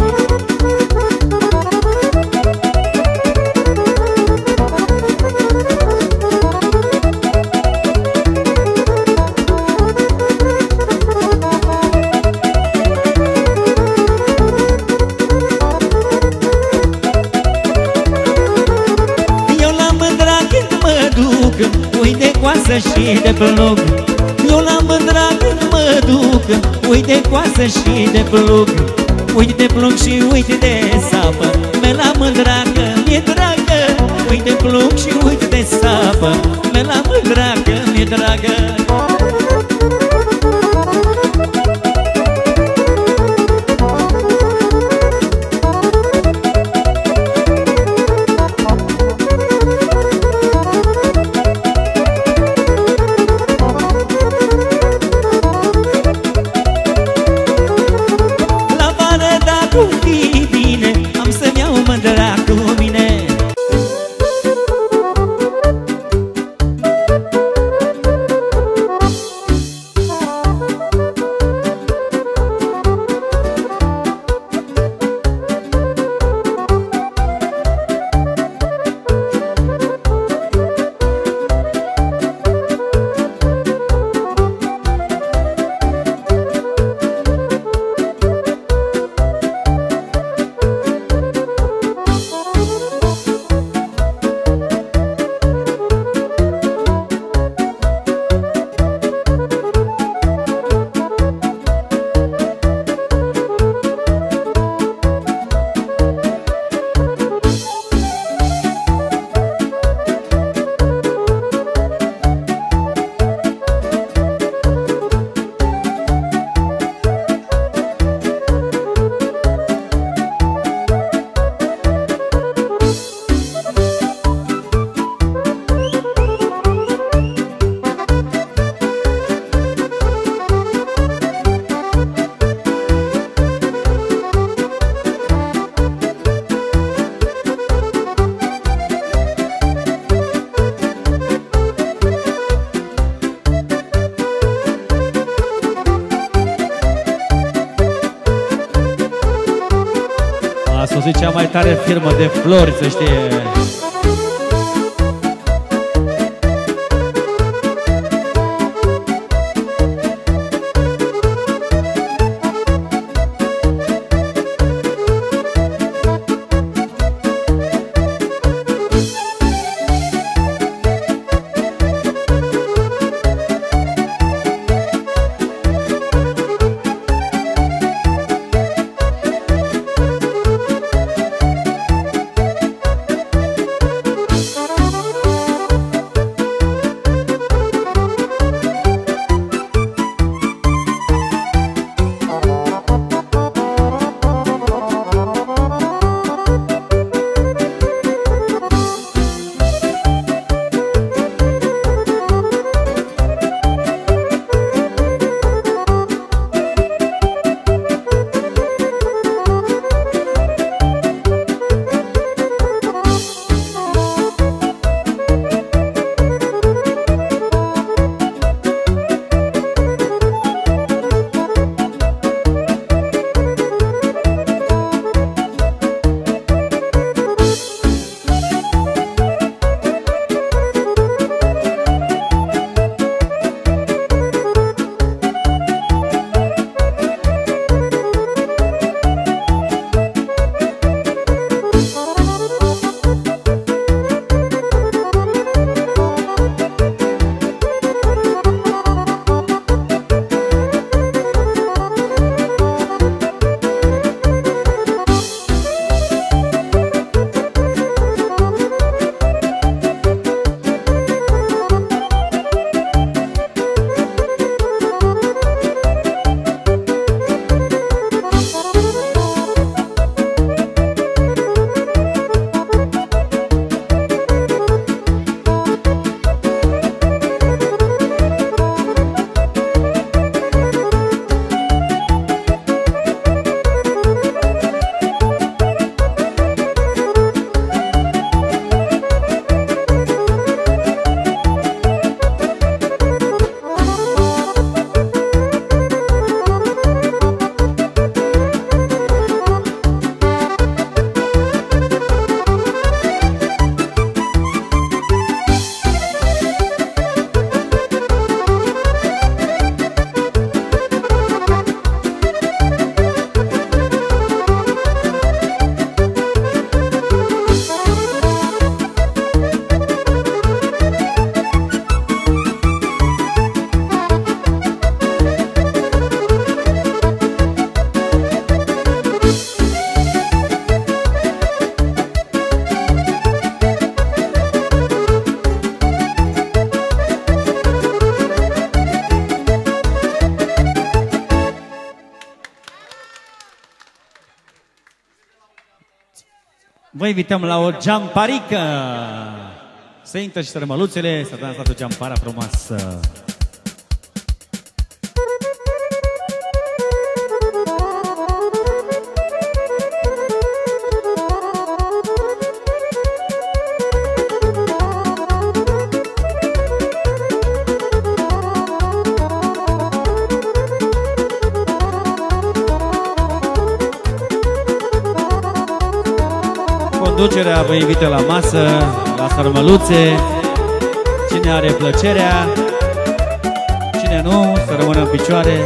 Ui de coasă și de plug, eu la mândra când mă duc. Ui de coasă și de plug, uite de plug și uite de sapă. Me la mândra că mi-e dragă, uite de plug și uite de sapă. Me la mândra că mi-e dragă. sosit cea mai tare firmă de flori, să știe. Vă invităm la o geamparică. Să intră și sărmăluțele, să dansați o geampara frumoasă. Conducerea vă invită la masă, la sărmăluțe. Cine are plăcerea, cine nu, să rămână în picioare.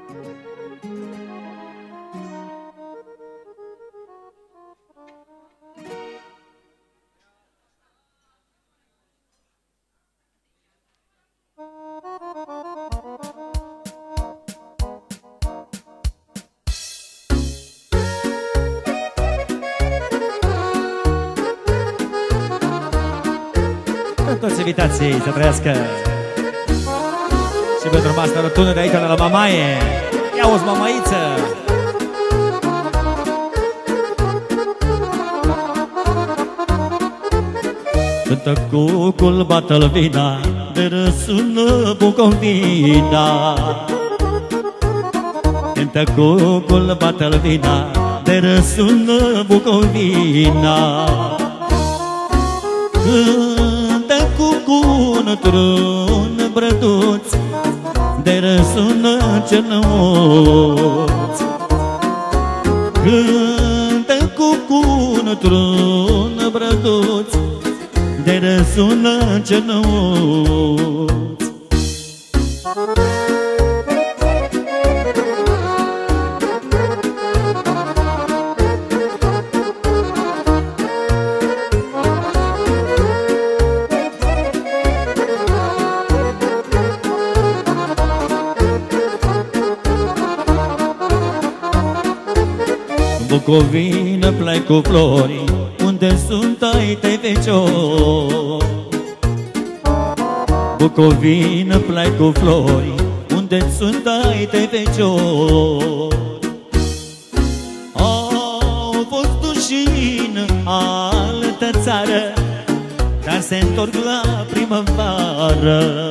Toți invitații să trăiască. Și pentru masterul tună de aici, de la mamaie. Ia uzi, mamaiță! Cântă cucul, bată-l vina, de răsună Bucovina. Cântă cucul, bată-l vina, de răsună Bucovina. Cântă cucul într-un brăduț, de răsună Cernăuț. Cântă cucul într-un brăduț, de răsună Cernăuț. Bucovină, plai cu flori, unde sunt ai tăi feciori. Bucovină, plai cu flori, unde sunt ai tăi feciori. Au fost duși în altă țară, dar se întorc la primăvară.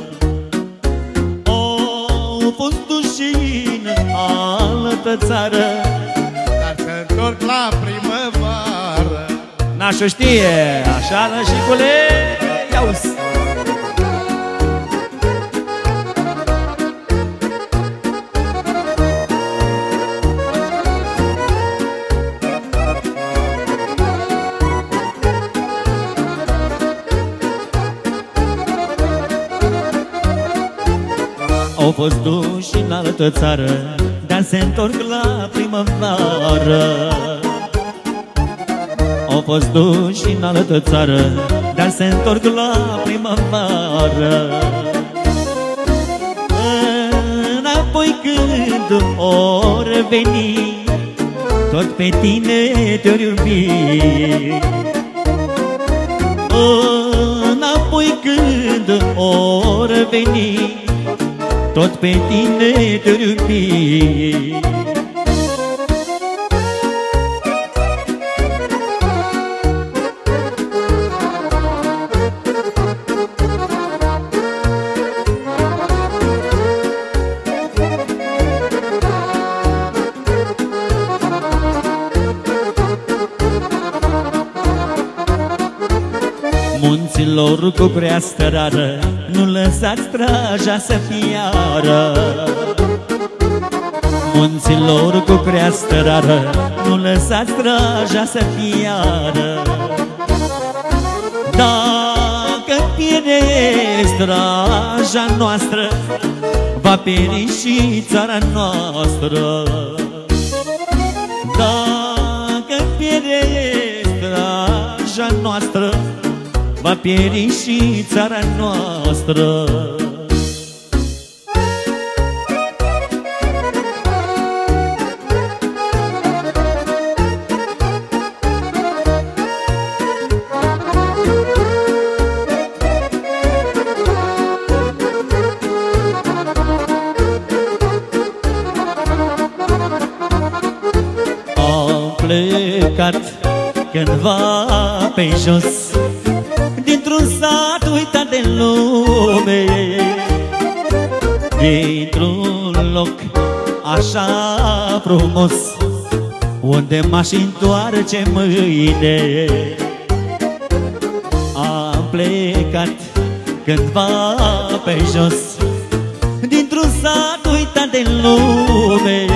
Au fost duși în altă țară, întorc la primăvară. Nașu știe, așa nășicule, ia-uzi. Au fost duși în altă țară, dar se întorc la primăvară. Au fost duși în altă țară, dar se întorc la primăvară. Înapoi când ori veni, tot pe tine te-ori iubi. Înapoi când ori veni, tot pe tine te-ori iubi. Munților cu creastă rară, nu lăsați straja să fiară. Munților cu creastă rară, nu lăsați straja să fiară. Dacă pierde straja noastră, va pieri și țara noastră. Dacă pierde straja noastră, va pieri și țara noastră. Am plecat cândva pe jos, dintr-un sat uitat de lume, dintr-un loc așa frumos, unde m-aș întoarce mâine. Am plecat cândva pe jos, dintr-un sat uitat de lume,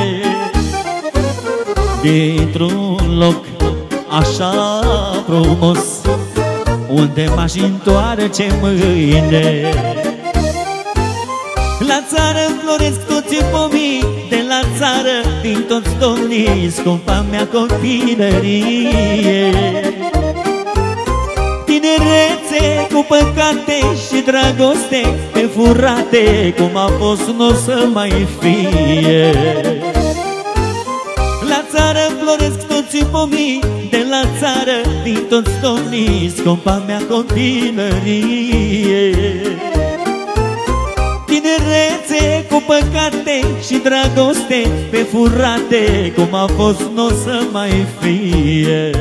dintr-un loc așa frumos, unde m-aș întoarce mâine. La țară floresc toți pomii, de la țară din toți domnii, scumpa mea copilărie. Tinerețe cu păcate și dragoste, pe furate, cum a fost n-o să mai fie. La țară floresc toți pomii, de la țară din toți domnii, scumpa mea copilărie. Tinerețe cu păcate și dragoste, pe furate, cum a fost n-o să mai fie.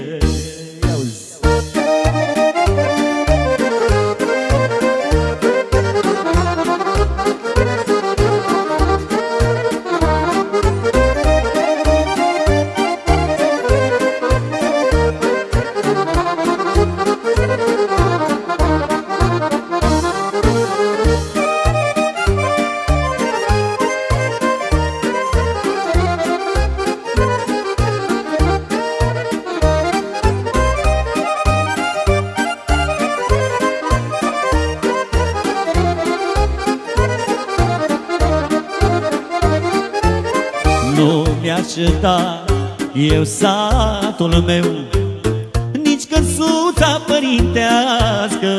Nu mi-aș da eu satul meu, nici căsuța părintească.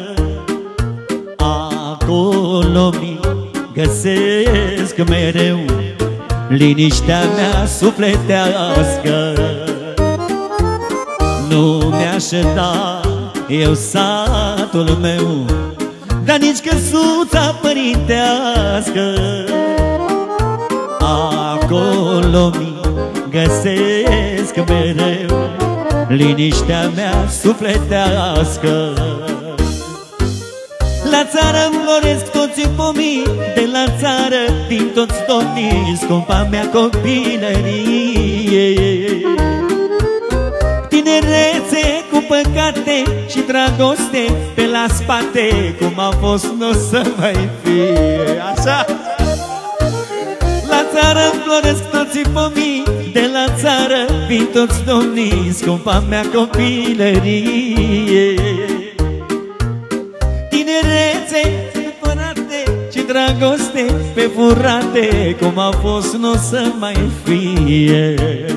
Acolo mi găsesc mereu liniștea mea sufletească. Nu mi-aș da eu satul meu, dar nici căsuța părintească. Acolo mi găsesc mereu liniștea mea sufletească. La țară floresc toți pomii, de la țară din toți domnii, scumpa mea copilărie. Tinerețe cu păcate și dragoste, pe la spate, cum a fost n-o să mai fie. Așa! La țară floresc toți pomii, de la țară vin toți domnii, scumpa mea copilărie. Tinerețe supărate și dragoste, pe furate, cum a fost n-o să mai fie.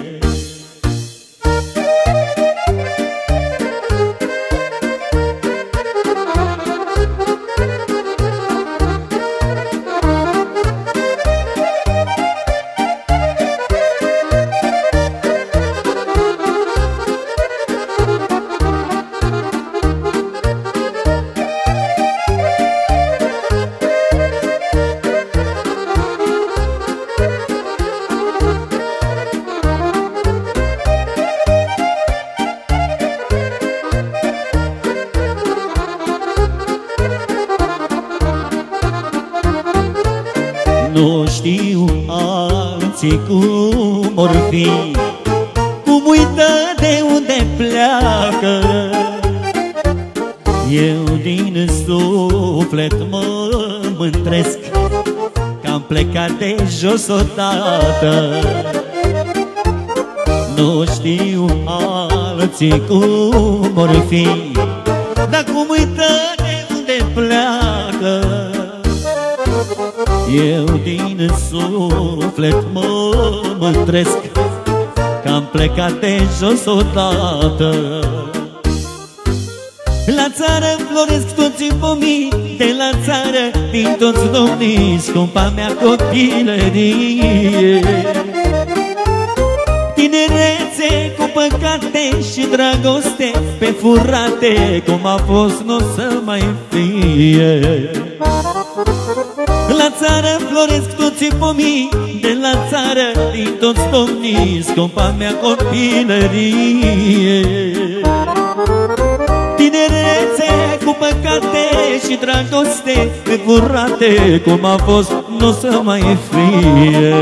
Nu știu alții cum or fi, cum uită de unde pleacă. Eu din suflet mă mândresc că am plecat de jos odată. Nu știu alții cum or fi, dar cum uită de unde pleacă. Eu din suflet mă mândresc că am plecat de jos odată. La țară floresc toți pomii, de la țară din toți domnii, scumpa mea copilărie. Tinerețe cu păcate și dragoste, pe furate, cum a fost n-o să mai fie. La țară floresc toți pomii, de la țară din toți domnii, scumpa mea copilărie. Tinerețe cu păcate și dragoste, pe furate, cum a fost n-o să mai fie.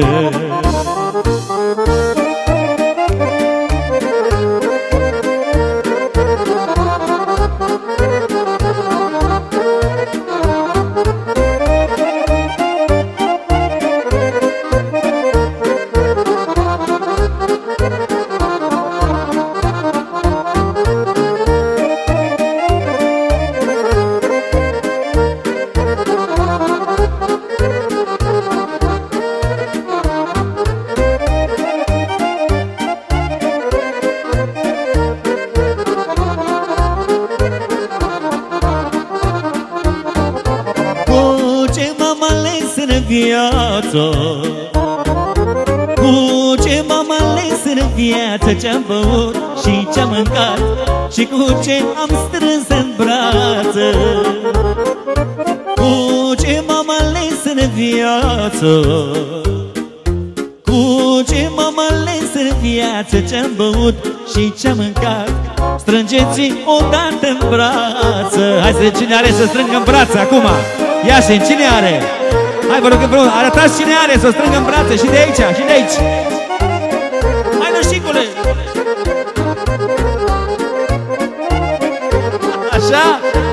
viață. Cu ce m-am ales în viață, ce-am băut și ce-am mâncat, și cu ce am strâns în brață. Cu ce m-am ales în viață, cu ce m-am ales în viață, ce-am băut și ce-am mâncat, strângeți odată în brață. Hai să cine are să strângă în brață acum? Iașin, cine are? Hai vă rog împreună, arătați cine are să strângă în brață, și de aici, și de aici. Hai lășicule! Așa?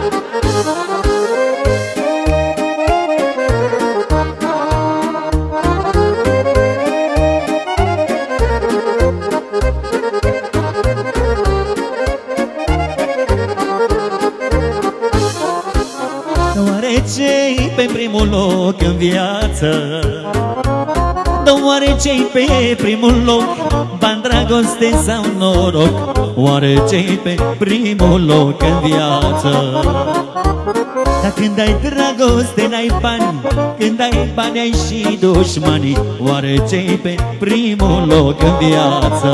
Oarece-i pe primul loc în viață? Oarece-i pe primul loc bani, dragoste sau noroc? Oarece-i pe primul loc în viață? Dar când ai dragoste n-ai bani, când ai bani ai și dușmani. Oarece-i pe primul loc în viață?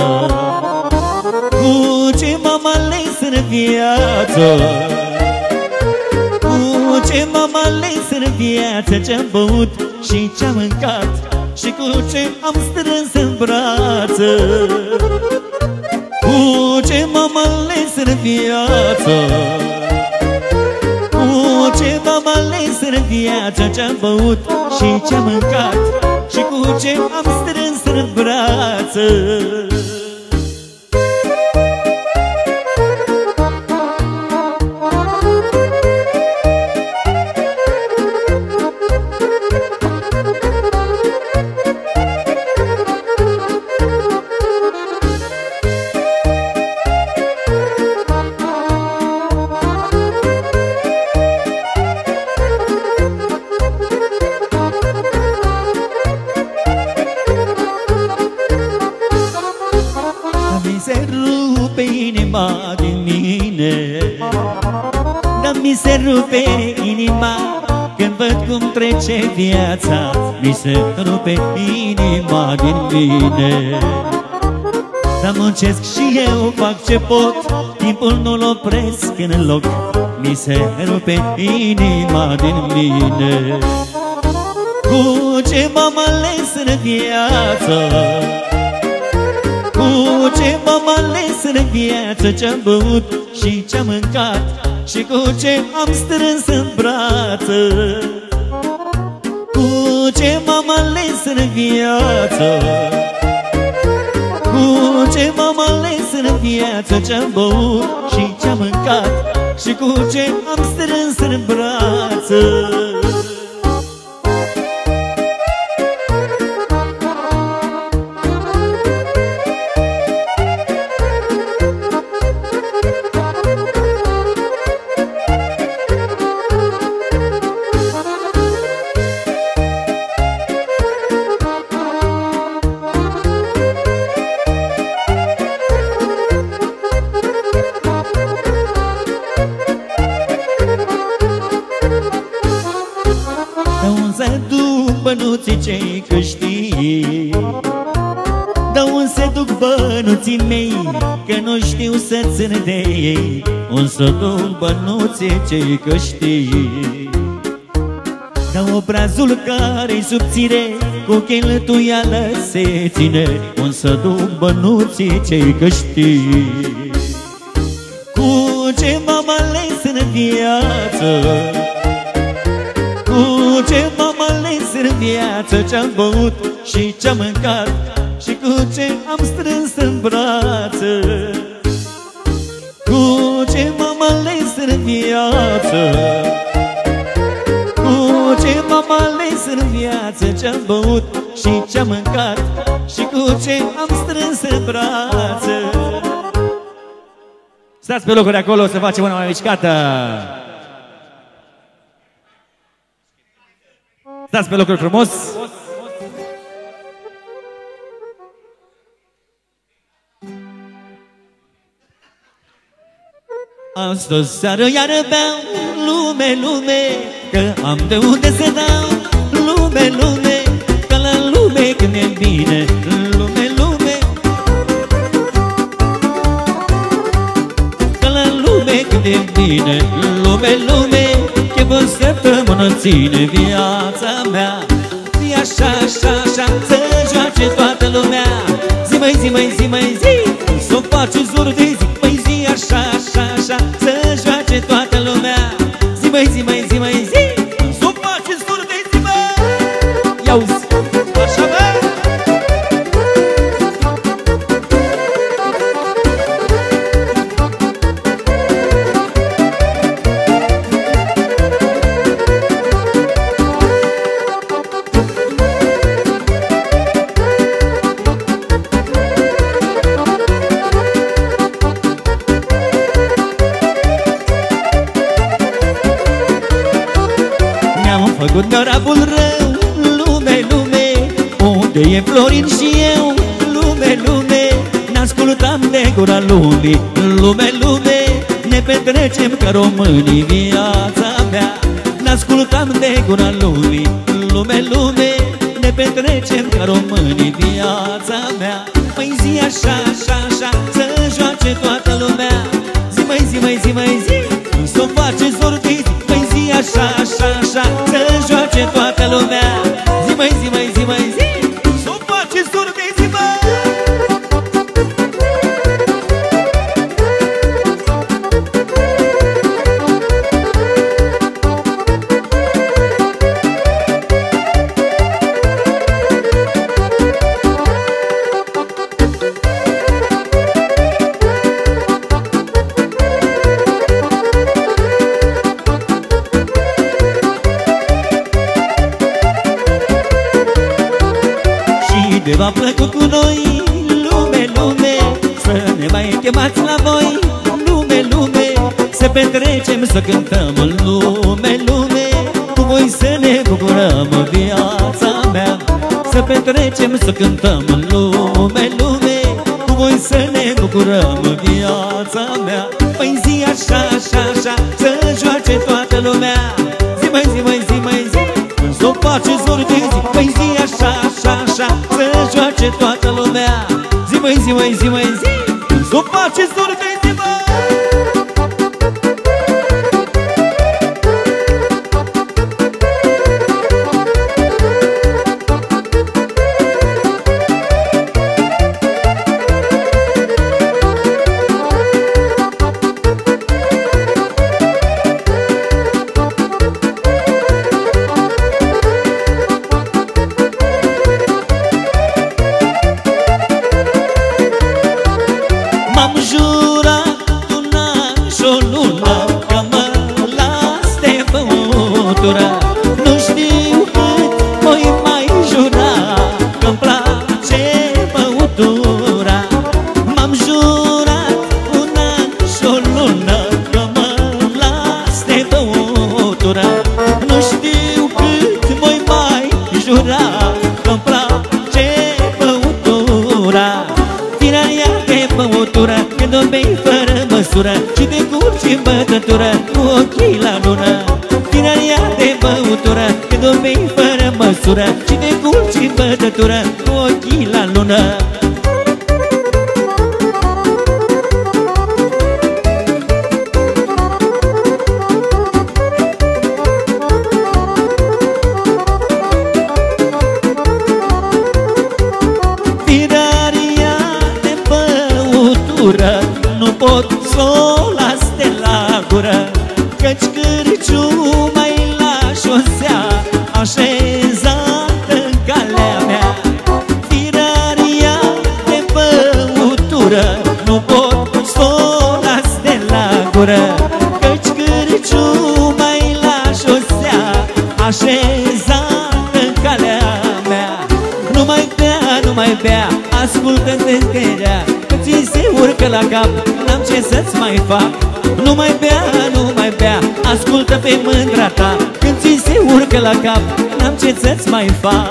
Cu ce m-am ales în viață? Cu ce m-am ales în viață, ce-am băut și ce-am mâncat, și cu ce am strâns în brață. Cu ce m-am ales în viață, cu ce m-am ales în viață, ce-am băut și ce-am mâncat, și cu ce am strâns în brață. Mi se rupe inima când văd cum trece viața, mi se rupe inima din mine. Dar muncesc și eu, fac ce pot, timpul nu-l opresc în loc, mi se rupe inima din mine. Cu ce m-am ales în viață, cu ce m-am ales în viață, ce-am băut și ce-am mâncat, și cu ce am strâns în brață. Cu ce m-am ales în viață, cu ce m-am ales în viață, ce-am băut și ce-am mâncat, și cu ce am strâns în brață. Bănuții cei câștigi, de unde se duc bănuții mei, că nu știu să țin de ei. Unde se duc bănuții cei câștigi, de obrazul care-i subțire, cu cheltuială se ține. Unde se duc bănuții cei câștigi. Cu ce m-am ales în viață, cu ce m-am ales în viață, ce-am băut și ce-am mâncat, și cu ce am strâns în brață. Cu ce m-am ales în viață, cu ce m-am ales în viață, ce-am băut și ce-am mâncat, și cu ce am strâns în brață. Stați pe locuri acolo să facem una mai mișcată. Stați pe locuri frumos. Astăzi seară iară beau, lume, lume, că am de unde să dau. Lume, lume, mă ține viața mea. Zi așa, așa, așa, să joace toată lumea. Zi mai, zi mai, zi mai, zi, s-o face zor de zi. Păi zi așa, așa, așa, să joace toată lumea. Zi mai, zi mai, zi mai, zi, s-o face zor de zi, mă. Ia-uzi, așa, mă. Făcut norabul rău, lume, lume, unde e Florin și eu, lume, lume, n-ascultam de gura lumii, lume, lume, ne petrecem ca românii viața mea. N-ascultam de gura lumii, lume, lume, ne petrecem ca românii viața mea. Păi zi așa, așa, așa, să joace toată lumea. Zi mai, zi mai, zi mai, zi, s-o face zor de zi. Păi zi așa, așa, așa, să joace toată lumea. Zi mai, zi mai, zi mai, zi, s-o face zor de zi, mă. De v-a plăcut cu noi, lume, lume, să ne mai chemați la voi, lume, lume, să petrecem, să cântăm în lume, lume, cu voi să ne bucurăm viața mea. Să petrecem, să cântăm în lume, lume, cu voi să ne bucurăm viața mea. Păi zi așa, așa, așa, să joace toată lumea. Zi mai, zi mai, zi mai, zi, când s-o face zor de zi. Păi zi așa, așa, așa, să joace toată lumea. Zi mai, zi mai, zi mai, zi, când s-o face zor de zi, mă. M-am jurat un an și o lună că mă las de băutură. Nu știu cât voi mai jura că-mi place băutura. M-am jurat un an și o lună că mă las de băutură. Nu știu cât voi mai jura că-mi place băutura. Tirania de băutură, când o bei fără măsură și te curci în bătătură cu ochii la lună. Tirania de băutură, când o bei fără măsură și te curci în bătătură cu ochii la lună. Nu pot s-o las de la gură, căci cârciuma-i la șosea, așezată în calea mea. Tiraria de băutură, nu pot s-o las de la gură, căci cârciuma-i la șosea, așezată în calea mea. Nu mai bea, nu mai bea, ascultă-te încărea, ți se urcă la cap, n-am ce să-ți mai fac. Nu mai bea, nu mai bea, ascultă pe mândra ta, când ți se urcă la cap, n-am ce să-ți mai fac.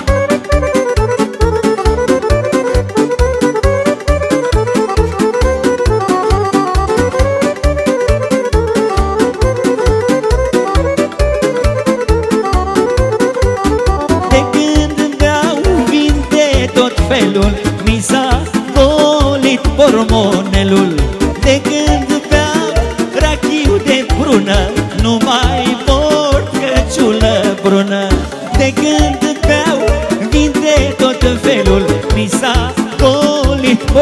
De când beau vin de tot felul, mi s-a golit hormonelul. De când beau rachiu de prună, nu mai port căciul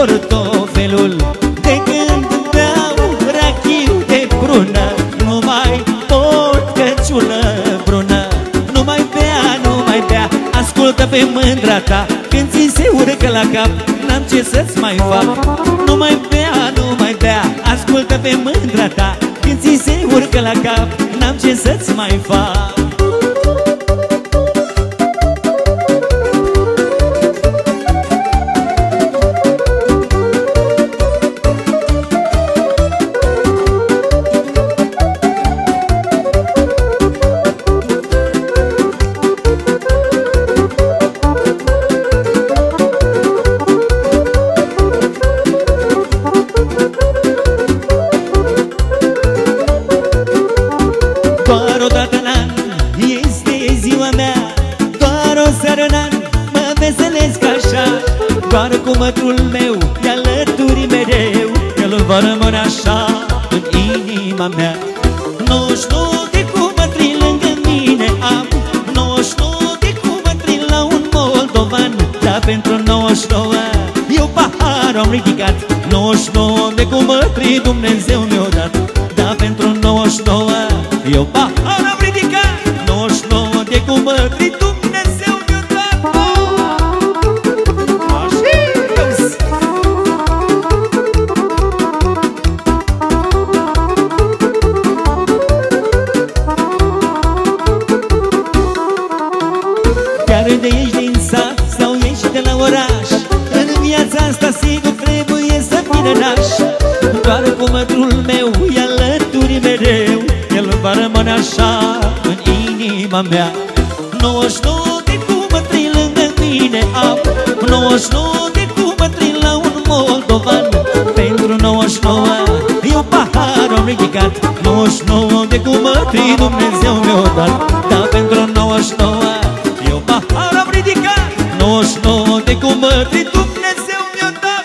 portofelul. De când beau rachiu de prună, nu mai pot căciulă brună. Nu mai bea, nu mai bea, ascultă pe mândra ta, când ți se urcă la cap, n-am ce să-ți mai fac. Nu mai bea, nu mai bea, ascultă pe mândra ta, când ți se urcă la cap, n-am ce să-ți mai fac. Doar cu mătrul meu e alături mereu, el va rămâne așa în inima mea. 99 de cumătri lângă mine am, 99 de cumătri la un moldovan, dar pentru 99 eu paharul am ridicat. 99 de cumătri Dumnezeu mi-o dat, dar pentru 99 eu paharul am ridicat. 99 de cumătri Dumnezeu mi-o dat. De ești din sat sau ești de la oraș, în viața asta sigur trebuie să fii naș. Doar cu mătrul meu e alături mereu, el va rămâne așa în inima mea. 99 de cumătri lângă mine am, 99 de cumătri la un moldovan, pentru 99 eu paharul am ridicat. 99 de cumătri Dumnezeu mi-o dat, dar pentru 99 eu paharul am ridicat. 99 de cumătri Dumnezeu mi-o dat.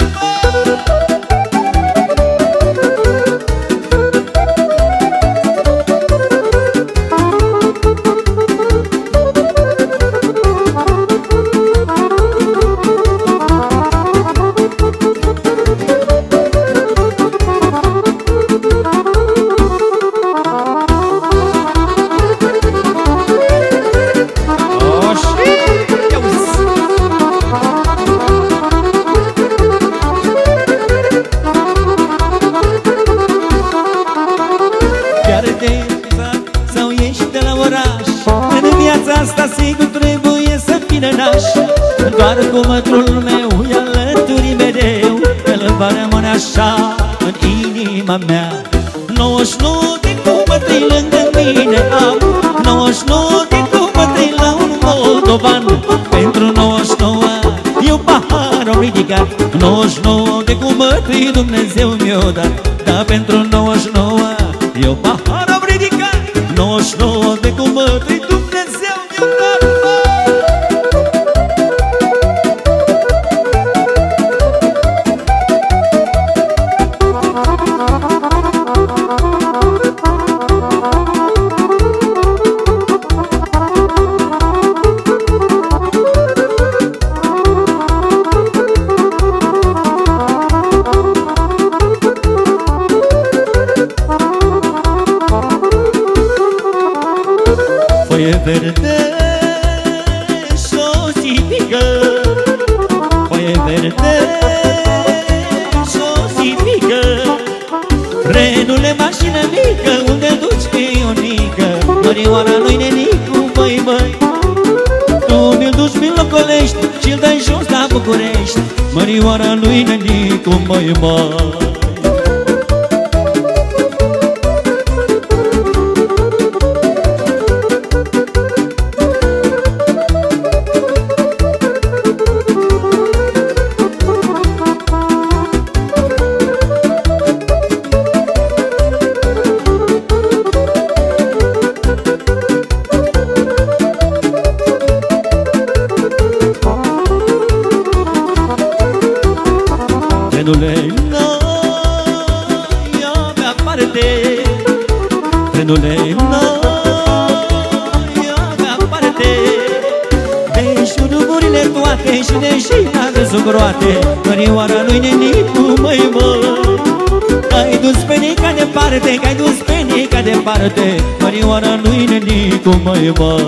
Asta sigur trebuie să fii naș. Doar cu mătrul meu e alături mereu, el va rămâne așa în inima mea. 99 de cumătri lângă mine am, 99 de cumătri la un moldovan, pentru 99 eu paharul am ridicat. 99 de cumătri Dumnezeu mi-o dat, dar pentru 99 eu paharul am ridicat. 99 de cumătri Dumnezeu mi-o dat. Foaie verde și-o zipică, foaie verde și-o zipică, trenule, mașină mică, unde duci pe Ionică? Mărioara lui Nenicu, băi, băi, tu mi-l duci mi-l locolești și-l dai jos la București. Mărioara lui Nenicu, băi, băi. Trenule, n-ai avea parte, trenule, n-ai avea parte, de șuruburile toate și deși n-aveți groate, mărioara lui nenicu, măi, mă. Ai dus pe nica departe, că ai dus pe nica departe, mărioara lui nenicu, măi, mă.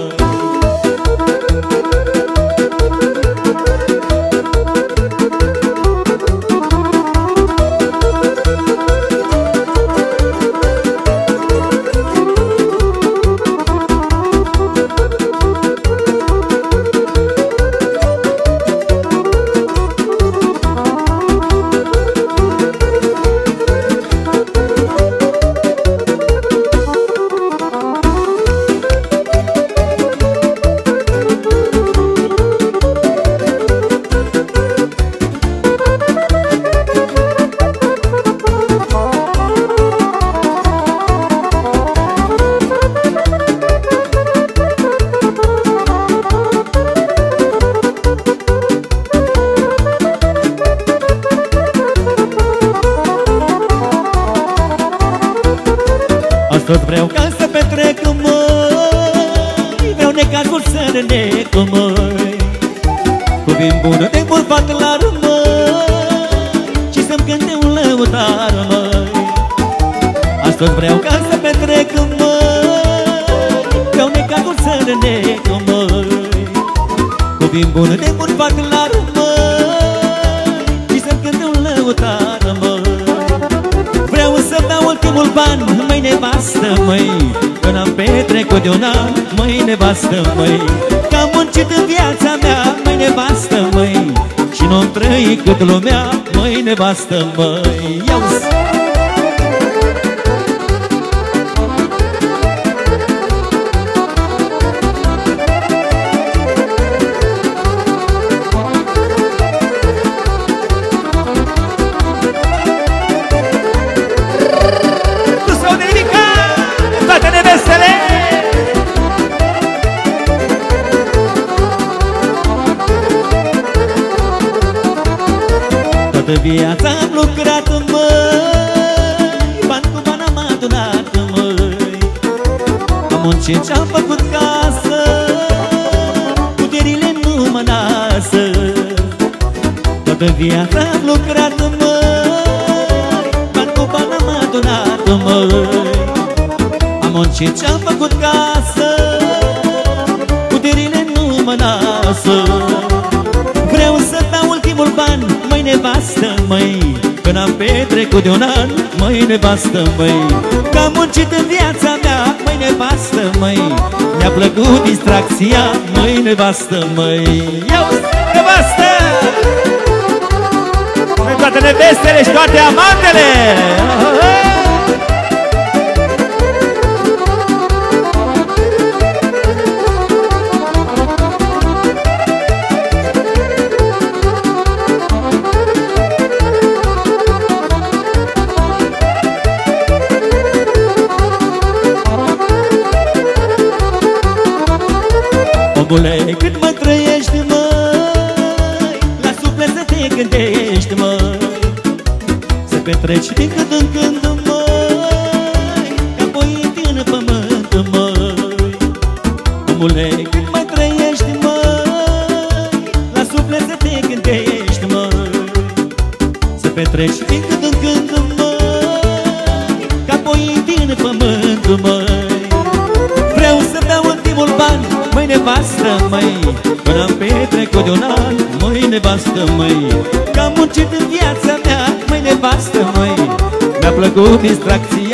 Astăzi vreau ca să petrec, măi, vreau necazul să renec, măi, cu vin bună de bărbat la măi, și să-mi cânte un lăutar, măi. Astăzi vreau ca să petrec, măi, vreau necazul să renec, măi, cu vin bună de bărbat la măi, și să-mi cânte un lăutar, măi. Vreau să dau ultimul ban, măi, nevastă, măi, că n-am petrecut de un an, măi, nevastă, măi, că am muncit în viața mea, măi, nevastă, măi, și nu-mi trăi cât lumea, măi, nevastă, măi. Iau-ți! Toată viața am lucrat, măi, ban cu ban am adunat, măi, am muncit și-am făcut casă, puterile nu mă lasă. Toată viața am lucrat, măi, ban cu ban am adunat, măi, am muncit și-am făcut casă, puterile nu mă lasă. Vreau să dau ultimul ban, măi, nevastă, măi, că n-am petrecut de un an, măi, nevastă, măi, că am muncit în viața mea, măi, nevastă, măi, mi-a plăcut distracția, măi, nevastă, măi. Iau-ți, nevastă! Pentru toate nevestele și toate amantele! Omule, cât mai trăiești, măi, la suflet să te gândești, măi, să petreci din când în când, măi, ca boitii în pământ, măi. Omule, cât mai trăiești, măi, la suflet să te gândești, măi, să petreci din când în când, măi, ca boitii în pământ, măi. Vreau să dau ultimul ban, măi, nevastă, măi, până am petrecut de un an, măi, nevastă, măi, că am muncit în viața mea, măi, nevastă, măi, mi-a plăcut distracția.